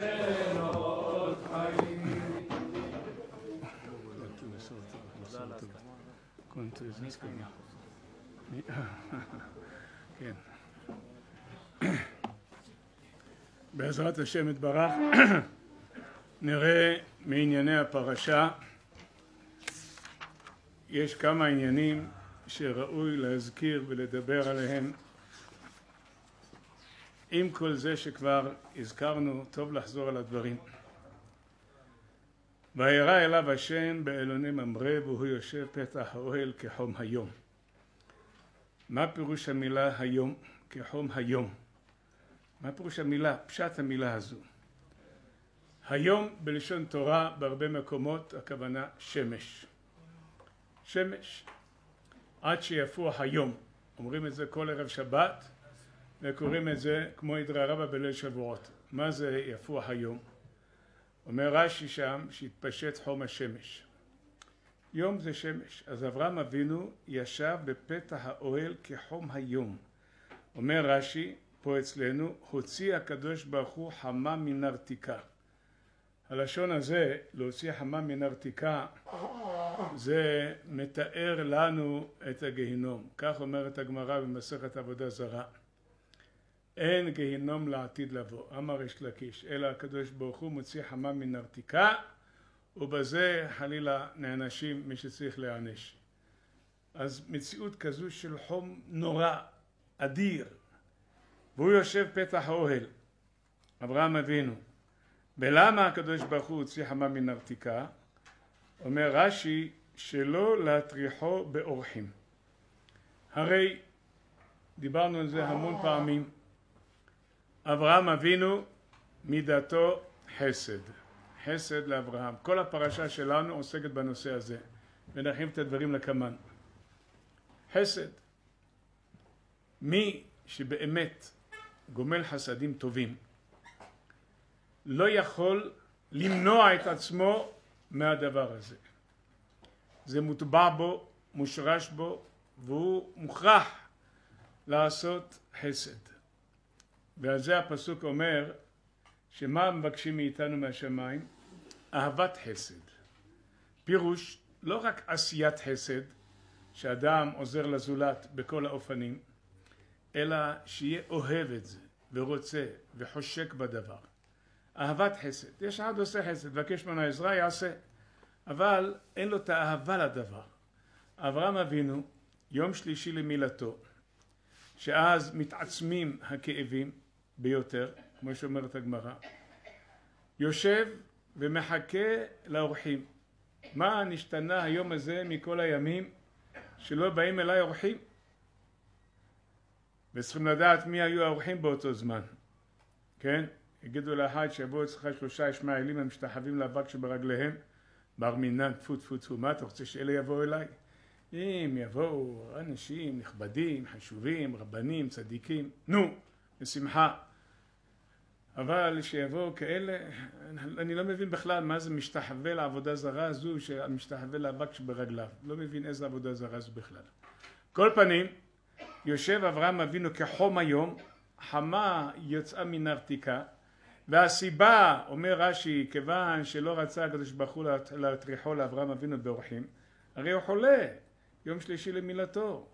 כן. בעזרת השם יתברך נראה מענייני הפרשה. יש כמה עניינים שראוי להזכיר ולדבר עליהם. עם כל זה שכבר הזכרנו, טוב לחזור על הדברים. וירא אליו השם באלוני ממרא והוא יושב פתח האוהל כחום היום. מה פירוש המילה היום? כחום היום. מה פירוש המילה? פשט המילה הזו. היום בלשון תורה בהרבה מקומות הכוונה שמש. שמש. עד שיפוח היום. אומרים את זה כל ערב שבת וקוראים את זה כמו ידרא רבא בליל שבועות. מה זה יפוח היום? אומר רש"י שם שהתפשט חום השמש. יום זה שמש. אז אברהם אבינו ישב בפתח האוהל כחום היום. אומר רש"י פה אצלנו, הוציא הקדוש ברוך הוא חמה מנרתיקה. הלשון הזה, להוציא חמה מנרתיקה, זה מתאר לנו את הגיהינום. כך אומרת הגמרא במסכת עבודה זרה. אין גיהינום לעתיד לבוא, אמר ריש לקיש, אלא הקדוש ברוך הוא מוציא חמה מנרתיקה, ובזה חלילה נענשים מי שצריך להענש. אז מציאות כזו של חום נורא, אדיר, והוא יושב פתח האוהל, אברהם אבינו. ולמה הקדוש ברוך הוא הוציא חמה מנרתיקה? אומר רש"י, שלא להטריחו באורחים. הרי דיברנו על זה המון פעמים. אברהם אבינו מידתו חסד. חסד לאברהם. כל הפרשה שלנו עוסקת בנושא הזה. ונרחיב את הדברים לכמן. חסד. מי שבאמת גומל חסדים טובים לא יכול למנוע את עצמו מהדבר הזה. זה מוטבע בו, מושרש בו, והוא מוכרח לעשות חסד. ועל זה הפסוק אומר שמה מבקשים מאיתנו מהשמיים? אהבת חסד. פירוש לא רק עשיית חסד שאדם עוזר לזולת בכל האופנים, אלא שיהיה אוהב את זה ורוצה וחושק בדבר. אהבת חסד. יש אחד עושה חסד, מבקש ממנו עזרה, יעשה. אבל אין לו את האהבה לדבר. אברהם אבינו, יום שלישי למילתו, שאז מתעצמים הכאבים ביותר, כמו שאומרת הגמרא, יושב ומחכה לאורחים. מה נשתנה היום הזה מכל הימים שלא באים אליי אורחים? וצריכים לדעת מי היו האורחים באותו זמן. כן? יגידו לאחד שיבואו אצלך 3 ישמעאלים המשתחווים לאבק שברגליהם, בר מינן, טפו טפו טפו, מה אתה רוצה שאלה יבואו אליי? אם יבואו אנשים נכבדים, חשובים, רבנים, צדיקים, נו, בשמחה. אבל שיבואו כאלה, אני לא מבין בכלל מה זה משתחווה לעבודה זרה הזו, שמשתחווה לאבק שברגליו. לא מבין איזה עבודה זרה זו בכלל. כל פנים, יושב אברהם אבינו כחום היום, חמה יצאה מנרתיקה, והסיבה, אומר רש"י, כיוון שלא רצה הקדוש ברוך הוא להטריחו לאברהם אבינו באורחים, הרי הוא חולה, יום שלישי למילתו.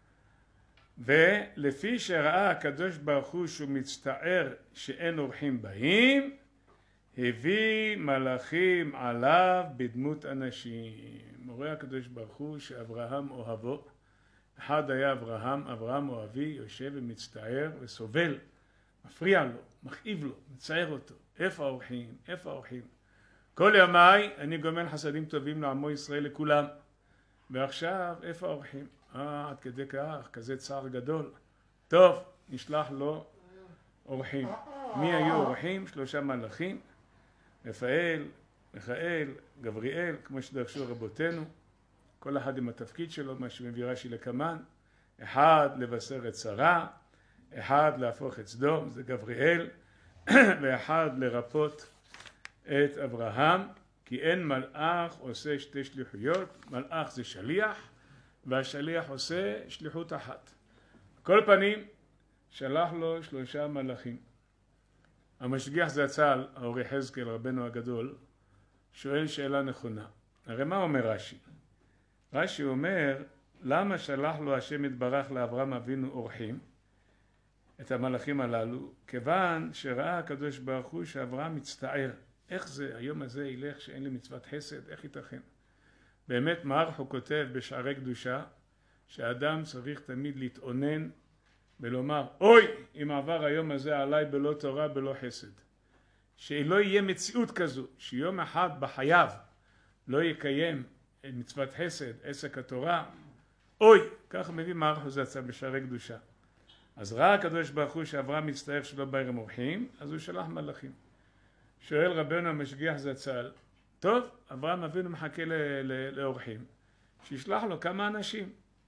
ולפי שראה הקדוש ברוך הוא שהוא מצטער שאין אורחים באים, הביא מלאכים עליו בדמות אנשים. רואה הקדוש ברוך הוא שאברהם אוהבו. אחד היה אברהם אוהבי, יושב ומצטער וסובל, מפריע לו, מכאיב לו, מצער אותו. איפה האורחים? איפה האורחים? כל ימיי אני גומל חסדים טובים לעמו ישראל לכולם. ועכשיו איפה האורחים? עד כדי כך, כזה צער גדול. טוב, נשלח לו אורחים. מי היו אורחים? 3 מלאכים, רפאל, מיכאל, גבריאל, כמו שדרשו רבותינו. כל אחד עם התפקיד שלו, מה שמביא רש"י לקמן. אחד לבשר את שרה, אחד להפוך את סדום, זה גבריאל, ואחד לרפות את אברהם, כי אין מלאך עושה 2 שליחויות, מלאך זה שליח, והשליח עושה שליחות אחת. כל פנים, שלח לו 3 מלאכים. המשגיח זצ"ל, האור יחזקאל רבנו הגדול, שואל שאלה נכונה. הרי מה אומר רש"י? רש"י אומר, למה שלח לו השם יתברך לאברהם אבינו אורחים, את המלאכים הללו? כיוון שראה הקדוש ברוך הוא שאברהם מצטער. איך זה היום הזה ילך שאין לי מצוות חסד? איך ייתכן? באמת מערך הוא כותב בשערי קדושה שאדם צריך תמיד להתאונן ולומר, אוי אם עבר היום הזה עליי בלא תורה בלא חסד. שלא יהיה מציאות כזו שיום אחד בחייו לא יקיים מצוות חסד, עסק התורה. אוי, ככה מביא מערך זצ"ל בשערי קדושה. אז ראה הקדוש ברוך הוא שאברהם מצטער שלא בא עם אורחים, אז הוא שלח מלאכים. שואל רבנו המשגיח זצ"ל, טוב, אברהם אבינו מחכה לאורחים, שישלח לו כמה אנשים.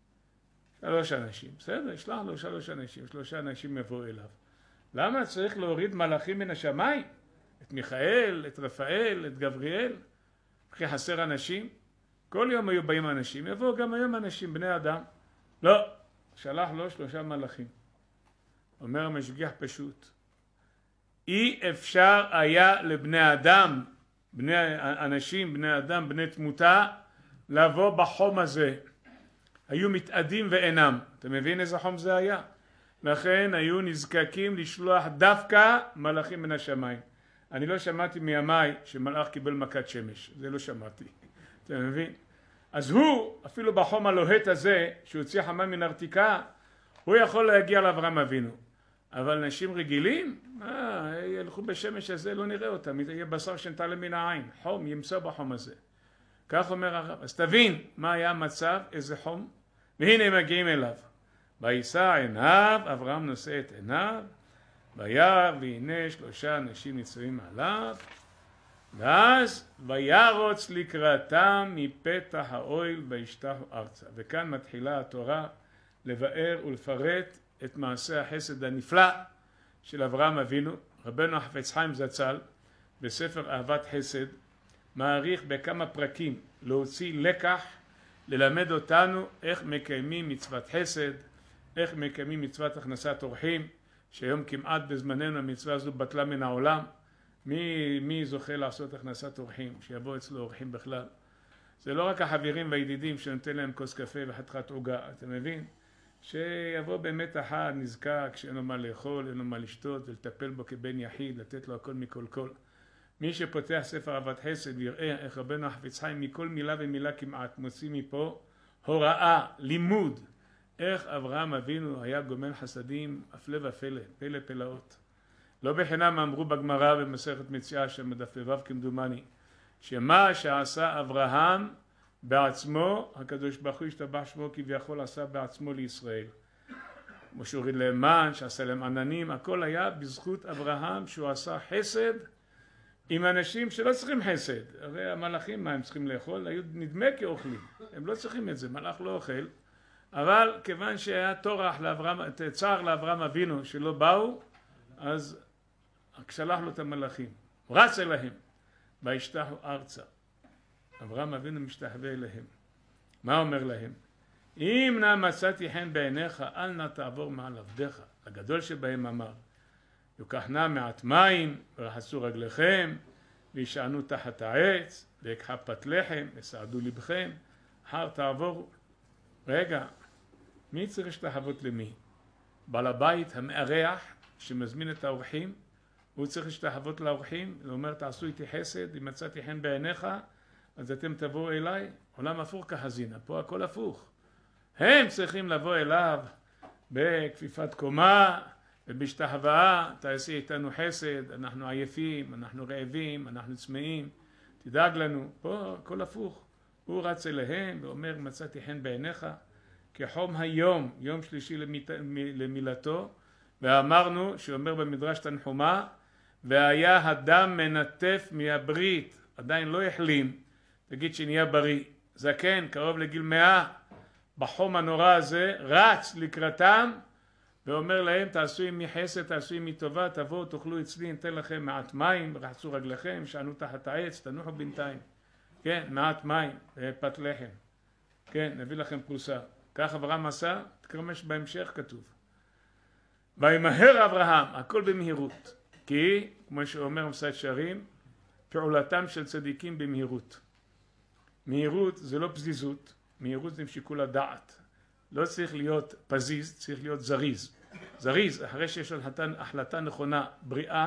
3 אנשים, בסדר, ישלח לו 3 אנשים, 3 אנשים יבואו אליו. למה צריך להוריד מלאכים מן השמיים? את מיכאל, את רפאל, את גבריאל? כי חסר אנשים? כל יום היו באים אנשים, יבואו גם היום אנשים, בני אדם. לא, שלח לו 3 מלאכים. אומר המשגיח פשוט, אי אפשר היה לבני אדם, אנשים, בני אדם, בני תמותה, לבוא בחום הזה. היו מתאדים ואינם. אתה מבין איזה חום זה היה? לכן היו נזקקים לשלוח דווקא מלאכים מן השמיים. אני לא שמעתי מימיי שמלאך קיבל מכת שמש. זה לא שמעתי. אתה מבין? אז הוא, אפילו בחום הלוהט הזה, שהוציא חמה מן ארתיקה, הוא יכול להגיע לאברהם אבינו. אבל אנשים רגילים, ילכו בשמש הזה, לא נראה אותם. יהיה בשר שנטל מן העין. חום, ימצא בחום הזה. כך אומר הרב. אז תבין מה היה המצב, איזה חום. והנה הם מגיעים אליו. וישא עיניו, אברהם נושא את עיניו, וירא והנה 3 אנשים ניצבים עליו, ואז וירוץ לקראתם מפתח האוהל וישתחו ארצה. וכאן מתחילה התורה לבאר ולפרט את מעשה החסד הנפלא של אברהם אבינו. רבנו החפץ חיים זצ"ל בספר אהבת חסד מעריך בכמה פרקים להוציא לקח, ללמד אותנו איך מקיימים מצוות חסד, איך מקיימים מצוות הכנסת אורחים, שהיום כמעט בזמננו המצווה הזו בטלה מן העולם. מי זוכה לעשות הכנסת אורחים, שיבוא אצלו אורחים בכלל? זה לא רק החברים והידידים שנותן להם כוס קפה וחתיכת עוגה, אתה מבין? שיבוא באמת אחד נזקק, שאין לו מה לאכול, אין לו מה לשתות, ולטפל בו כבן יחיד, לתת לו הכל מכל כל. מי שפותח ספר אהבת חסד ויראה איך רבנו החפץ חיים מכל מילה ומילה כמעט מוציא מפה הוראה, לימוד, איך אברהם אבינו היה גומל חסדים הפלא ופלא, פלא פלאות. לא בחינם אמרו בגמרא במסכת מציאה שמדף ו' כמדומני, שמה שעשה אברהם בעצמו, הקדוש ברוך הוא ישתבח שמו כביכול עשה בעצמו לישראל. כמו שהוריד להם מן, שעשה להם עננים, הכל היה בזכות אברהם שהוא עשה חסד עם אנשים שלא צריכים חסד. הרי המלאכים מה הם צריכים לאכול? היו נדמה כאוכלים, הם לא צריכים את זה, מלאך לא אוכל. אבל כיוון שהיה צער לאברהם אבינו שלא באו, אז שלח לו את המלאכים, רץ אליהם, וישתחו ארצה. אברהם אבינו משתחווה אליהם. מה אומר להם? אם נא מצאתי חן בעיניך, אל נא תעבור מעל עבדיך. הגדול שבהם אמר, יוקח נא מעט מים, ורחצו רגליכם, וישענו תחת העץ, ויקחה פת לחם, וסעדו לבכם, אחר תעבורו. רגע, מי צריך להשתחוות למי? בעל הבית המארח שמזמין את האורחים, הוא צריך להשתחוות לאורחים, הוא אומר תעשו איתי חסד, אם מצאתי חן בעיניך, אז אתם תבואו אליי. עולם הפוך כחזינה, פה הכל הפוך. הם צריכים לבוא אליו בכפיפת קומה ובהשתחוואה, תעשי איתנו חסד, אנחנו עייפים, אנחנו רעבים, אנחנו צמאים, תדאג לנו. פה הכל הפוך. הוא רץ אליהם ואומר מצאתי חן בעיניך, כחום היום, יום שלישי למילתו, ואמרנו, שאומר במדרש תנחומה, והיה הדם מנטף מהברית, עדיין לא החלים, תגיד שנהיה בריא, זקן, קרוב לגיל 100, בחום הנורא הזה, רץ לקראתם, ואומר להם, תעשו עמי חסד, תעשו עמי טובה, תבואו, תאכלו אצלי, ניתן לכם מעט מים, רחצו רגליכם, שענו תחת העץ, תנוחו בינתיים. כן, מעט מים, פת לחם. כן, נביא לכם פרוסה. כך אברהם עשה, תקרמש בהמשך כתוב. וימהר אברהם, הכל במהירות. כי, כמו שאומר מסעד שערים, פעולתם של צדיקים במהירות. מהירות זה לא פזיזות, מהירות זה עם שיקול הדעת. לא צריך להיות פזיז, צריך להיות זריז. זריז, אחרי שיש החלטה נכונה, בריאה,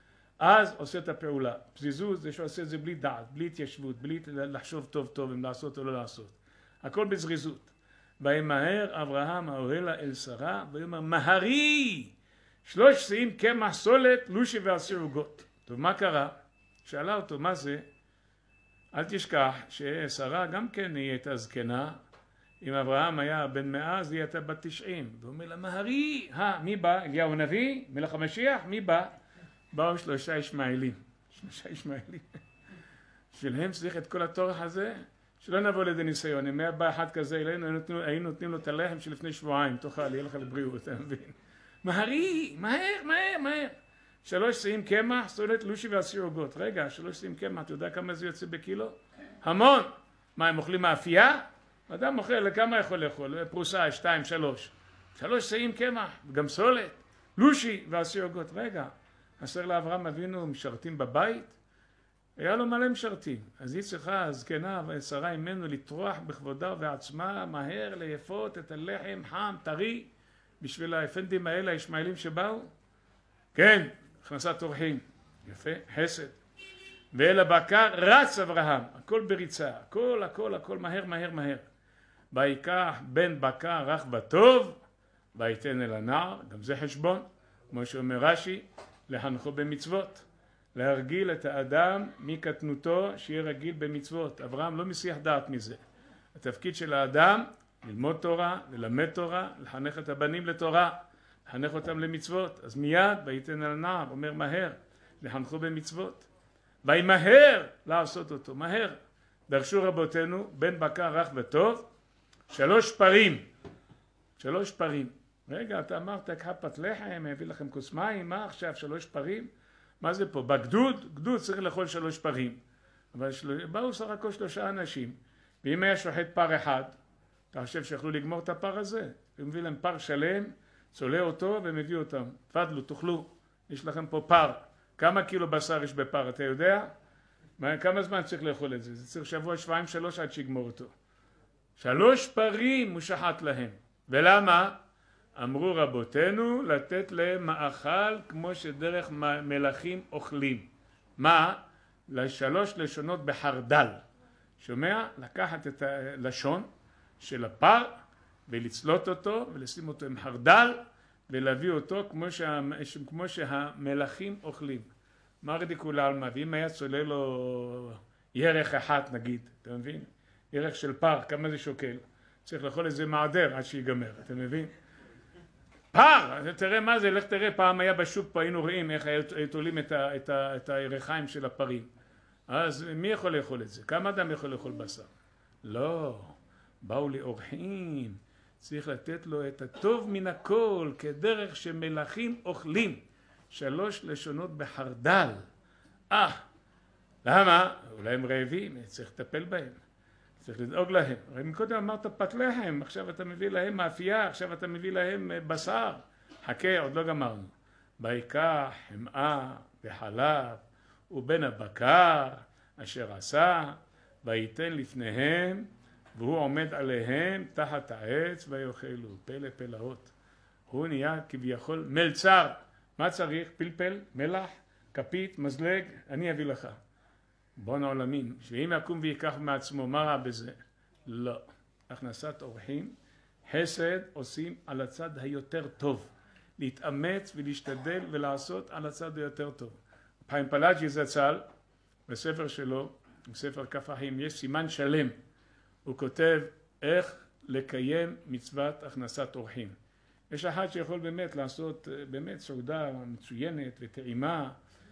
אז עושה את הפעולה. פזיזות זה שעושה את זה בלי דעת, בלי התיישבות, בלי לחשוב טוב טוב אם לעשות או לא לעשות. הכל בזריזות. וימהר אברהם האוהלה אל שרה, ויאמר מהרי 3 שאים קמח סולת לושי ועשיר עוגות. טוב, מה קרה? שאלה אותו מה זה? אל תשכח ששרה גם כן היא הייתה זקנה. אם אברהם היה בן 100 אז היא הייתה בת 90. ואומר לה מהרי, מי בא? אליהו הנביא? מלך המשיח? מי בא? באו 3 ישמעאלים. 3 ישמעאלים. שלהם צריך את כל התורך הזה? שלא נבוא לידי ניסיון. אם היה בא אחד כזה אלינו, היינו נותנים לו את הלחם שלפני שבועיים. תאכל, יהיה לך לבריאות, אתה מבין? מהרי, מהר. 3 שאים קמח, סולת לושי ועשיר עוגות. רגע, 3 שאים קמח, אתה יודע כמה זה יוצא בקילו? המון. מה, הם אוכלים מאפייה? אדם אוכל, לכמה יכול לאכול? פרוסה, 2, 3. 3 שאים קמח, גם סולת, לושי ועשיר עוגות. רגע, אסר לאברהם אבינו משרתים בבית? היה לו מלא משרתים. אז היא צריכה, הזקנה ושרה ממנו, לטרוח בכבודה ועצמה, מהר ליפות את הלחם חם, טרי, בשביל האפנדים האלה, הישמעאלים שבאו? כן, הכנסת אורחים. יפה, חסד. ואל הבקר רץ אברהם, הכל בריצה, הכל מהר. ויקח בן בקר רך וטוב, ויתן אל הנער, גם זה חשבון, כמו שאומר רש"י, לחנכו במצוות. להרגיל את האדם מקטנותו שיהיה רגיל במצוות. אברהם לא מסיח דעת מזה. התפקיד של האדם ללמוד תורה, ללמד תורה, לחנך את הבנים לתורה, לחנך אותם למצוות. אז מיד ויתן אל הנער, אומר מהר, לחנכו במצוות. וימהר לעשות אותו, מהר. דרשו רבותינו, בן בקר רך וטוב, 3 פרים. 3 פרים. רגע, אתה אמרת, קח פת לחם, הביא לכם כוס מים, מה עכשיו 3 פרים? מה זה פה? בגדוד? גדוד צריך לאכול 3 פרים. אבל באו סך הכל 3 אנשים, ואם היה שוחט פר אחד, אתה חושב שיכולו לגמור את הפר הזה? הוא מביא להם פר שלם, צולה אותו ומביא אותם. תפדלו, תאכלו, יש לכם פה פר. כמה קילו בשר יש בפר, אתה יודע? כמה זמן צריך לאכול את זה? זה צריך שבוע, 2, 3 עד שיגמור אותו. 3 פרים הוא שחט להם. ולמה? אמרו רבותינו לתת להם מאכל כמו שדרך מלכים אוכלים. מה? 3 לשונות בחרדל. שומע? לקחת את הלשון של הפר ולצלות אותו ולשים אותו עם חרדל ולהביא אותו כמו שהמלכים אוכלים. מה רדיקולה על מה? ואם היה צולל לו ירח אחת נגיד, אתה מבין? ירח של פר, כמה זה שוקל? צריך לאכול איזה מעדר עד שיגמר, אתה מבין? פר! תראה מה זה, לך תראה, פעם היה בשוק פה, היינו רואים איך היו תולים את הירחיים של הפרים. אז מי יכול לאכול את זה? כמה אדם יכול לאכול בשר? לא, באו לי אורחים, צריך לתת לו את הטוב מן הכל, כדרך שמלכים אוכלים. 3 לשונות בחרדל. למה? אולי הם רעבים, צריך לטפל בהם. צריך לדאוג להם. הרי מקודם אמרת פת לחם, עכשיו אתה מביא להם מאפייה, עכשיו אתה מביא להם בשר. חכה, עוד לא גמרנו. ויקח חמאה וחלב ובן הבקר אשר עשה, וייתן לפניהם, והוא עומד עליהם תחת העץ ויאכלו. פלא פלאות. הוא נהיה כביכול מלצר. מה צריך? פלפל, מלח, כפית, מזלג, אני אביא לך. בון העולמים, שאם יקום ויקח מעצמו, מה רע בזה? לא. הכנסת אורחים, חסד עושים על הצד היותר טוב. להתאמץ ולהשתדל ולעשות על הצד היותר טוב. חיים פלאג'י זצ"ל, בספר שלו, בספר כף החיים, יש סימן שלם. הוא כותב איך לקיים מצוות הכנסת אורחים. יש אחד שיכול באמת לעשות באמת סעודה מצוינת וטעימה,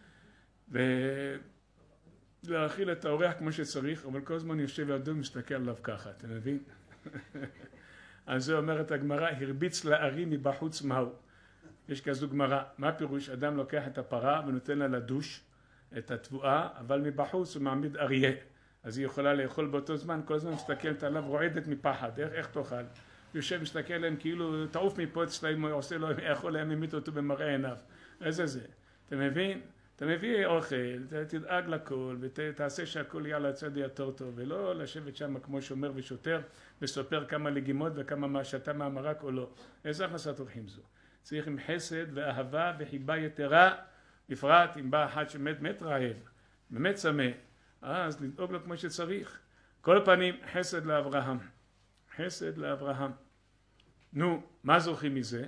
להאכיל את האורח כמו שצריך, אבל כל הזמן יושב לידו ומסתכל עליו ככה, אתה מבין? אז זה אומרת הגמרא, הרביץ לארי מבחוץ מהו. יש כזו גמרא, מה פירוש? אדם לוקח את הפרה ונותן לה לדוש את התבואה, אבל מבחוץ הוא מעמיד אריה. אז היא יכולה לאכול באותו זמן, כל הזמן מסתכלת עליו, רועדת מפחד, איך תאכל? יושב מסתכל עליהם כאילו תעוף מפה אצלהם, עושה לו, יכול להם, ממית אותו במראה עיניו. איזה זה? אתה מבין? אתה מביא אוכל, תדאג לכל ותעשה שהכל יהיה על הצד יותר טוב, ולא לשבת שם כמו שומר ושוטר וסופר כמה לגימות וכמה מה שאתה מהמרק או לא. איזה הכנסת אורחים זו? צריך עם חסד ואהבה וחיבה יתרה, בפרט אם בא אחד שמת רעב, באמת צמא, אז לדאוג לו כמו שצריך. כל פנים, חסד לאברהם. חסד לאברהם. נו, מה זוכים מזה?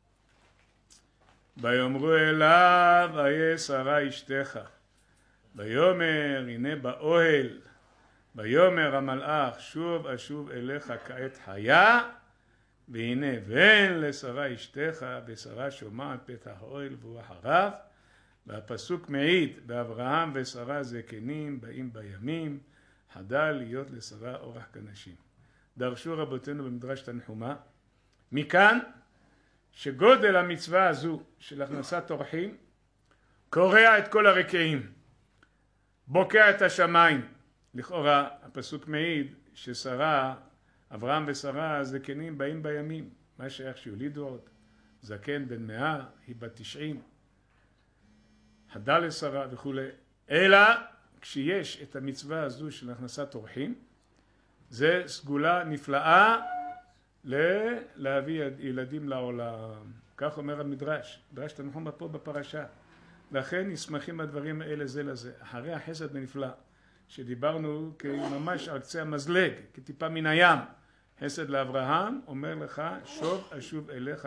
ויאמרו אליו, איה שרה אשתך. ויאמר, הנה באוהל. ויאמר המלאך, שוב אשוב אליך כעת חיה, והנה בן לשרה אשתך, ושרה שומעת פתח האוהל והוא אחריו. והפסוק מעיד, באברהם ושרה זקנים באים בימים, חדל להיות לשרה אורח כנשים. דרשו רבותינו במדרש תנחומה, מכאן שגודל המצווה הזו של הכנסת אורחים קורע את כל הרקיעים, בוקע את השמיים. לכאורה הפסוק מעיד ששרה, אברהם ושרה זקנים באים בימים, מה שייך שיולידו עוד? זקן בן 100, היא בת 90, חדל לשרה וכו'. אלא כשיש את המצווה הזו של הכנסת אורחים, זה סגולה נפלאה להביא ילדים לעולם. כך אומר המדרש, מדרש תנחומה פה בפרשה. לכן נסמכים הדברים האלה זה לזה. אחרי החסד הנפלא שדיברנו ממש על קצה המזלג, כטיפה מן הים, חסד לאברהם אומר לך, שוב אשוב אליך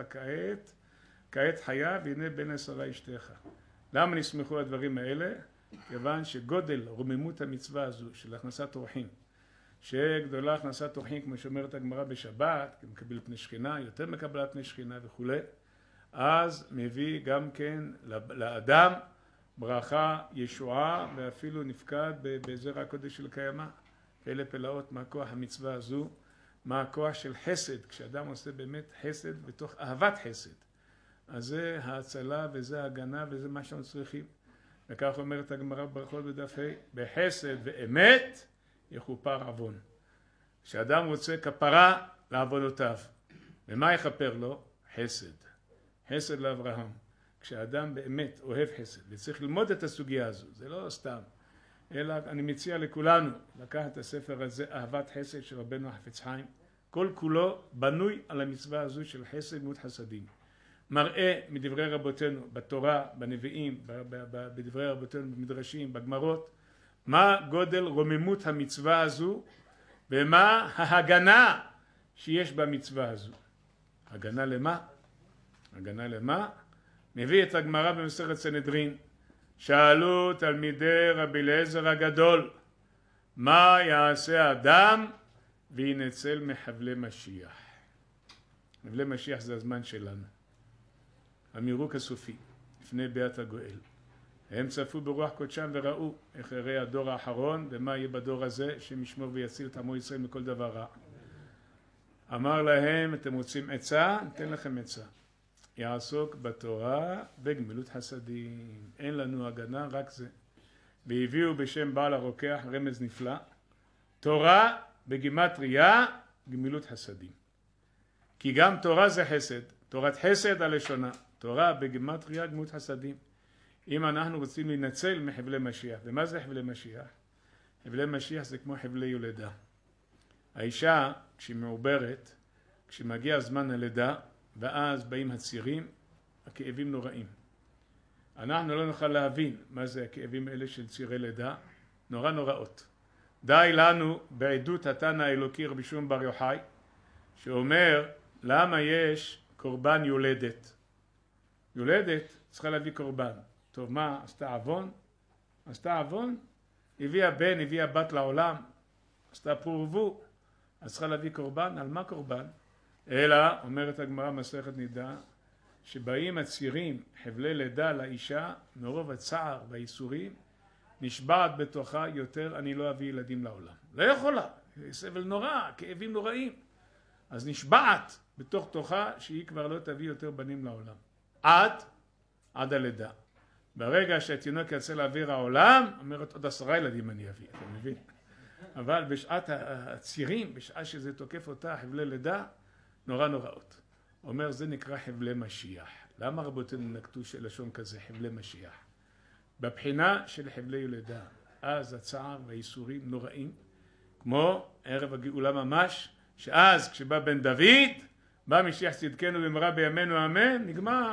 כעת חיה, והנה בן לשרה אשתך. למה נסמכו הדברים האלה? כיוון שגודל רוממות המצווה הזו של הכנסת אורחים, שגדולה הכנסת אורחים כמו שאומרת הגמרא בשבת, כי מקבל פני שכינה, יותר מקבלת פני שכינה וכו', אז מביא גם כן לאדם ברכה, ישועה, ואפילו נפקד בזרע הקודש של קיימא. אלה פלאות מה כוח המצווה הזו, מה הכוח של חסד, כשאדם עושה באמת חסד בתוך אהבת חסד. אז זה ההצלה וזה ההגנה וזה מה שאנחנו צריכים. וכך אומרת הגמרא ברכות בדף ה', בחסד ואמת יכופר עוון. כשאדם רוצה כפרה לעוונותיו, ומה יכפר לו? חסד. חסד לאברהם. כשאדם באמת אוהב חסד וצריך ללמוד את הסוגיה הזו, זה לא סתם, אלא אני מציע לכולנו לקחת את הספר הזה, אהבת חסד של רבנו החפץ חיים, כל כולו בנוי על המצווה הזו של חסד גמילות חסדים. מראה מדברי רבותינו בתורה, בנביאים, בדברי רבותינו במדרשים, בגמרות, מה גודל רוממות המצווה הזו ומה ההגנה שיש במצווה הזו. הגנה למה? הגנה למה? מביא את הגמרא במסכת סנהדרין, שאלו תלמידי רבי אליעזר הגדול, מה יעשה אדם וינצל מחבלי משיח? חבלי משיח זה הזמן שלנו, המירוק הסופי, לפני ביאת הגואל. הם צפו ברוח קודשם וראו איך יראה הדור האחרון ומה יהיה בדור הזה שמשמור ויציל את עמו ישראל מכל דבר רע. אמר להם, אתם רוצים עצה? ניתן לכם עצה. יעסוק בתורה בגמילות חסדים. אין לנו הגנה, רק זה. והביאו בשם בעל הרוקח רמז נפלא, תורה בגימטריה גמילות חסדים. כי גם תורה זה חסד, תורת חסד הלשונה, תורה בגימטריה גמילות חסדים. אם אנחנו רוצים להינצל מחבלי משיח, ומה זה חבלי משיח? חבלי משיח זה כמו חבלי יולדה. האישה כשהיא מעוברת, כשמגיע זמן הלידה, ואז באים הצירים, הכאבים נוראים. אנחנו לא נוכל להבין מה זה הכאבים האלה של צירי לידה, נורא נוראות. די לנו בעדות התנא האלוקי רבי שמעון בר יוחאי, שאומר למה יש קורבן יולדת. יולדת צריכה להביא קורבן. טוב, מה? עשתה עוון? עשתה עוון? הביאה בן, הביאה בת לעולם, עשתה פורבו, אז צריכה להביא קורבן. על מה קורבן? אלא, אומרת הגמרא מסכת נידה, שבאים הצירים, חבלי לידה לאישה, מרוב הצער והייסורים, נשבעת בתוכה יותר, אני לא אביא ילדים לעולם. לא יכולה, סבל נורא, כאבים נוראים. אז נשבעת בתוך תוכה שהיא כבר לא תביא יותר בנים לעולם. עד הלידה. ברגע שהתינוק יצא לאוויר העולם, אומרת עוד 10 ילדים אני אביא, אתה מבין? אבל בשעת הצירים, בשעה שזה תוקף אותה, חבלי לידה, נורא נוראות. אומר זה נקרא חבלי משיח. למה רבותינו נקטו לשון כזה, חבלי משיח? בבחינה של חבלי יולדה, אז הצער והייסורים נוראים, כמו ערב הגאולה ממש, שאז כשבא בן דוד, בא משיח צדקנו במהרה בימינו אמן,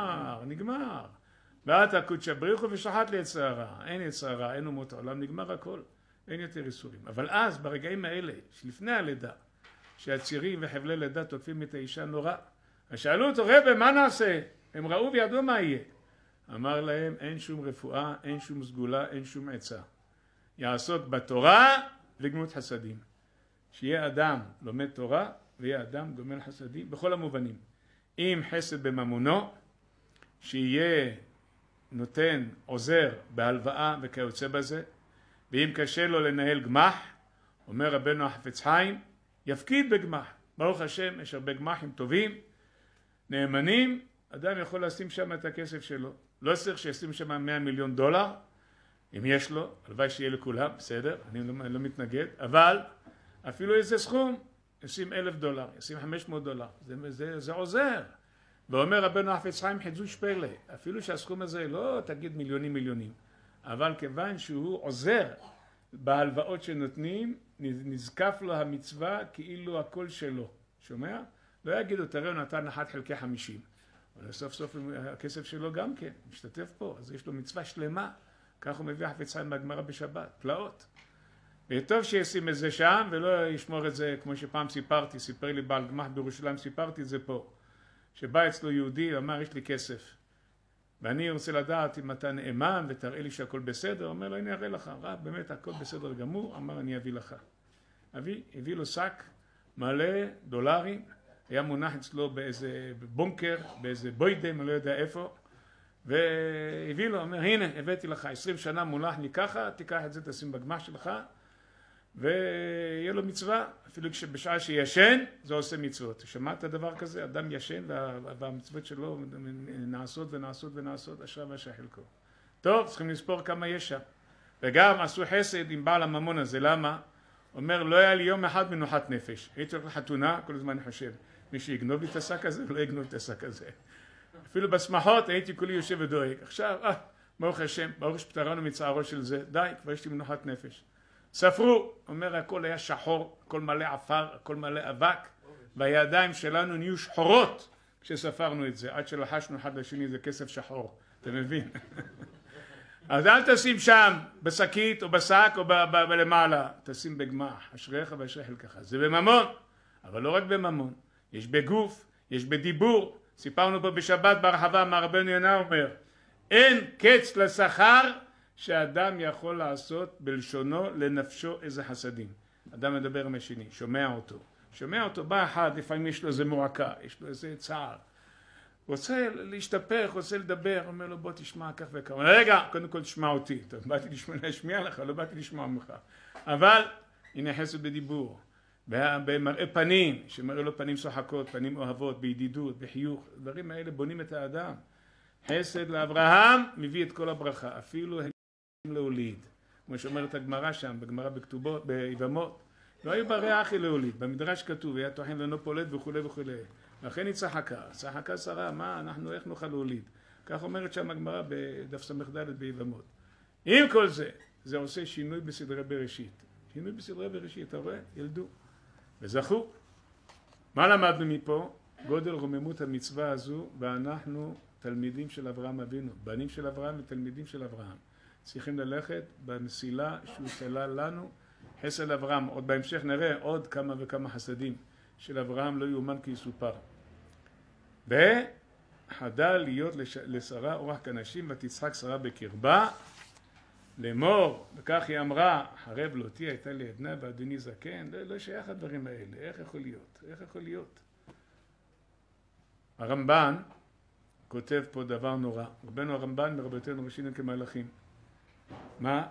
נגמר. ואתה קודשא בריך הוא ושחט לי יצר הרע, אין יצר הרע, אין אומות העולם, נגמר הכל, אין יותר ייסורים. אבל אז ברגעים האלה, שלפני הלידה, שהצירים וחבלי לידה תוקפים את האישה נורא, אז שאלו אותו, רבי, מה נעשה? הם ראו וידעו מה יהיה. אמר להם, אין שום רפואה, אין שום סגולה, אין שום עצה. יעסוק בתורה וגמילות חסדים. שיהיה אדם לומד תורה ויהיה אדם גומל חסדים בכל המובנים. אם חסד בממונו, שיהיה נותן, עוזר בהלוואה וכיוצא בזה, ואם קשה לו לנהל גמח, אומר רבנו החפץ חיים, יפקיד בגמח. ברוך השם, יש הרבה גמחים טובים, נאמנים, אדם יכול לשים שם את הכסף שלו. לא צריך שישים שם $100 מיליון, אם יש לו, הלוואי שיהיה לכולם, בסדר, אני לא מתנגד, אבל אפילו איזה סכום, ישים $1,000, ישים $500, זה עוזר. ואומר רבנו החפץ חיים חידוש פלא, אפילו שהסכום הזה לא תגיד מיליונים, אבל כיוון שהוא עוזר בהלוואות שנותנים, נזקף לו המצווה כאילו הכל שלו. שומע? לא יגידו, תראה, הוא נתן 1/50. אבל סוף סוף הכסף שלו גם כן, משתתף פה, אז יש לו מצווה שלמה. כך הוא מביא החפץ חיים מהגמרא בשבת, פלאות. וטוב שישים את זה שם, ולא ישמור את זה כמו שפעם סיפר לי בעל גמח בירושלים, סיפרתי את זה פה. שבא אצלו יהודי ואמר, יש לי כסף. ואני רוצה לדעת אם אתה נאמן ותראה לי שהכל בסדר. הוא אומר לו, אני אראה לך. רב, באמת הכל בסדר גמור. אמר, אני אביא לך. הביא לו שק מלא דולרים. היה מונח אצלו באיזה בונקר, באיזה בוידם, אני לא יודע איפה. והביא לו, אומר, הנה, הבאתי לך 20 שנה מונח לי ככה, תיקח את זה, תשים בגמח שלך. ויהיה לו מצווה, אפילו בשעה שישן, זה עושה מצוות. שמעת דבר כזה? אדם ישן והמצוות שלו נעשות, אשרה ואשרה חלקו. טוב, צריכים לספור כמה יש שם. וגם עשו חסד עם בעל הממון הזה, למה? אומר, לא היה לי יום אחד מנוחת נפש. הייתי הולך לחתונה, כל הזמן אני חושב, מי שיגנוב לי את השק הזה, לא יגנוב את השק הזה. אפילו בשמחות הייתי כולי יושב ודואג. עכשיו, ברוך השם, ברוך שפטרנו מצערו של זה, די, כבר יש לי מנוחת נפש. ספרו, אומר, הכל היה שחור, הכל מלא עפר, הכל מלא אבק, והידיים שלנו נהיו שחורות כשספרנו את זה, עד שלחשנו אחד לשני, זה כסף שחור, אתה מבין? אז אל תשים שם בשקית או בשק או בלמעלה, תשים בגמח, אשריך ואשרי חלקך. זה בממון, אבל לא רק בממון, יש בגוף, יש בדיבור. סיפרנו פה בשבת בהרחבה, מה רבנו יונה אומר, אין קץ לשכר שאדם יכול לעשות בלשונו לנפשו איזה חסדים. אדם מדבר עם השני, שומע אותו, בא אחד, לפעמים יש לו איזה מועקה, יש לו איזה צער, רוצה להשתפך, רוצה לדבר, אומר לו בוא תשמע כך וכך, רגע, קודם כל תשמע אותי, טוב, באתי להשמיע לך, לא באתי לשמוע ממך, אבל הנה חסד בדיבור, במראה פנים, שמראה לו פנים שוחקות, פנים אוהבות, בידידות, בחיוך, הדברים האלה בונים את האדם. חסד לאברהם מביא את כל הברכה, אפילו להוליד, כמו שאומרת הגמרא שם, בגמרא בכתובות, ביבמות, לא היו ברי אחי להוליד, במדרש כתוב, היה טוחן לנו פולד וכו' וכו'. לכן היא צחקה שרה, מה אנחנו, איך נוכל להוליד? כך אומרת שם הגמרא בדף ס"ד ביבמות. עם כל זה, זה עושה שינוי בסדרי בראשית. אתה רואה? ילדו. וזכו. מה למדנו מפה? גודל רוממות המצווה הזו, ואנחנו תלמידים של אברהם אבינו, בנים של אברהם ותלמידים של אברהם. צריכים ללכת במסילה שהוא סלל לנו, חסד אברהם. עוד בהמשך נראה עוד כמה וכמה חסדים של אברהם לא יאומן כי יסופר. וחדל להיות לשרה אורח כנשים ותצחק שרה בקרבה לאמור, וכך היא אמרה, חרב לותי הייתה לי עדנה ואדוני זקן. לא שייך הדברים האלה, איך יכול להיות? הרמב"ן כותב פה דבר נורא. רבנו הרמב"ן מרבותינו ראשינו כמלאכים. מה?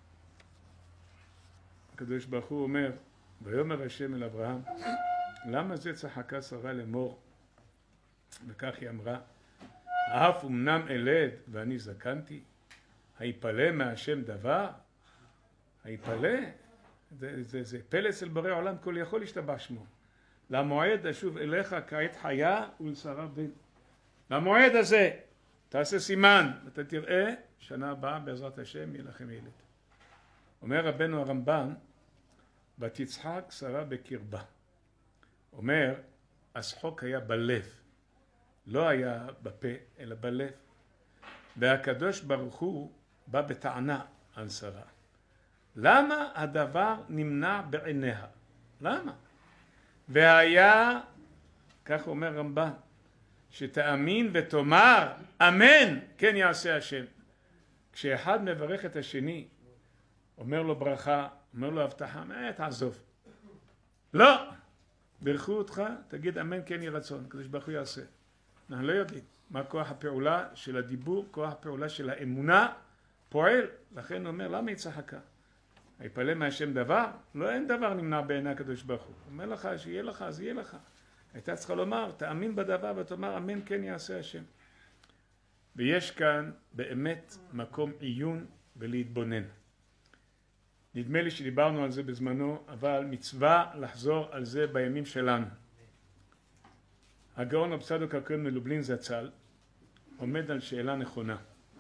הקדוש ברוך הוא אומר, ויאמר השם אל אברהם, למה זה צחקה שרה לאמור? וכך היא אמרה, האף אמנם אלד ואני זקנתי, היפלא מהשם דבר? היפלא? זה פלא אצל בורא עולם, כל יכול להשתבח שמו. למועד אשוב אליך כעת חיה ולשרה בן. למועד הזה תעשה סימן, אתה תראה, שנה הבאה בעזרת השם יהיה לכם ילד. אומר רבנו הרמב"ן, ותצחק שרה בקרבה. אומר, השחוק היה בלב, לא היה בפה, אלא בלב. והקדוש ברוך הוא בא בטענה על שרה. למה הדבר נמנע בעיניה? למה? והיה, כך אומר רמב"ן, שתאמין ותאמר אמן כן יעשה השם. כשאחד מברך את השני, אומר לו ברכה, אומר לו הבטחה, תעזוב. לא! ברכו אותך, תגיד אמן כן יהיה רצון, כדי שברוך הוא יעשה. אנחנו לא יודעים מה כוח הפעולה של הדיבור, כוח הפעולה של האמונה פועל. לכן הוא אומר, למה היא צחקה? היפלא מהשם דבר? לא, אין דבר נמנע בעיני הקדוש ברוך הוא. אומר לך שיהיה לך, אז יהיה לך. הייתה צריכה לומר, תאמין בדבר ותאמר אמן כן יעשה השם. ויש כאן באמת מקום עיון ולהתבונן. נדמה לי שדיברנו על זה בזמנו, אבל מצווה לחזור על זה בימים שלנו. הגאון רב צדוק הכהן מלובלין זצ"ל עומד על שאלה נכונה.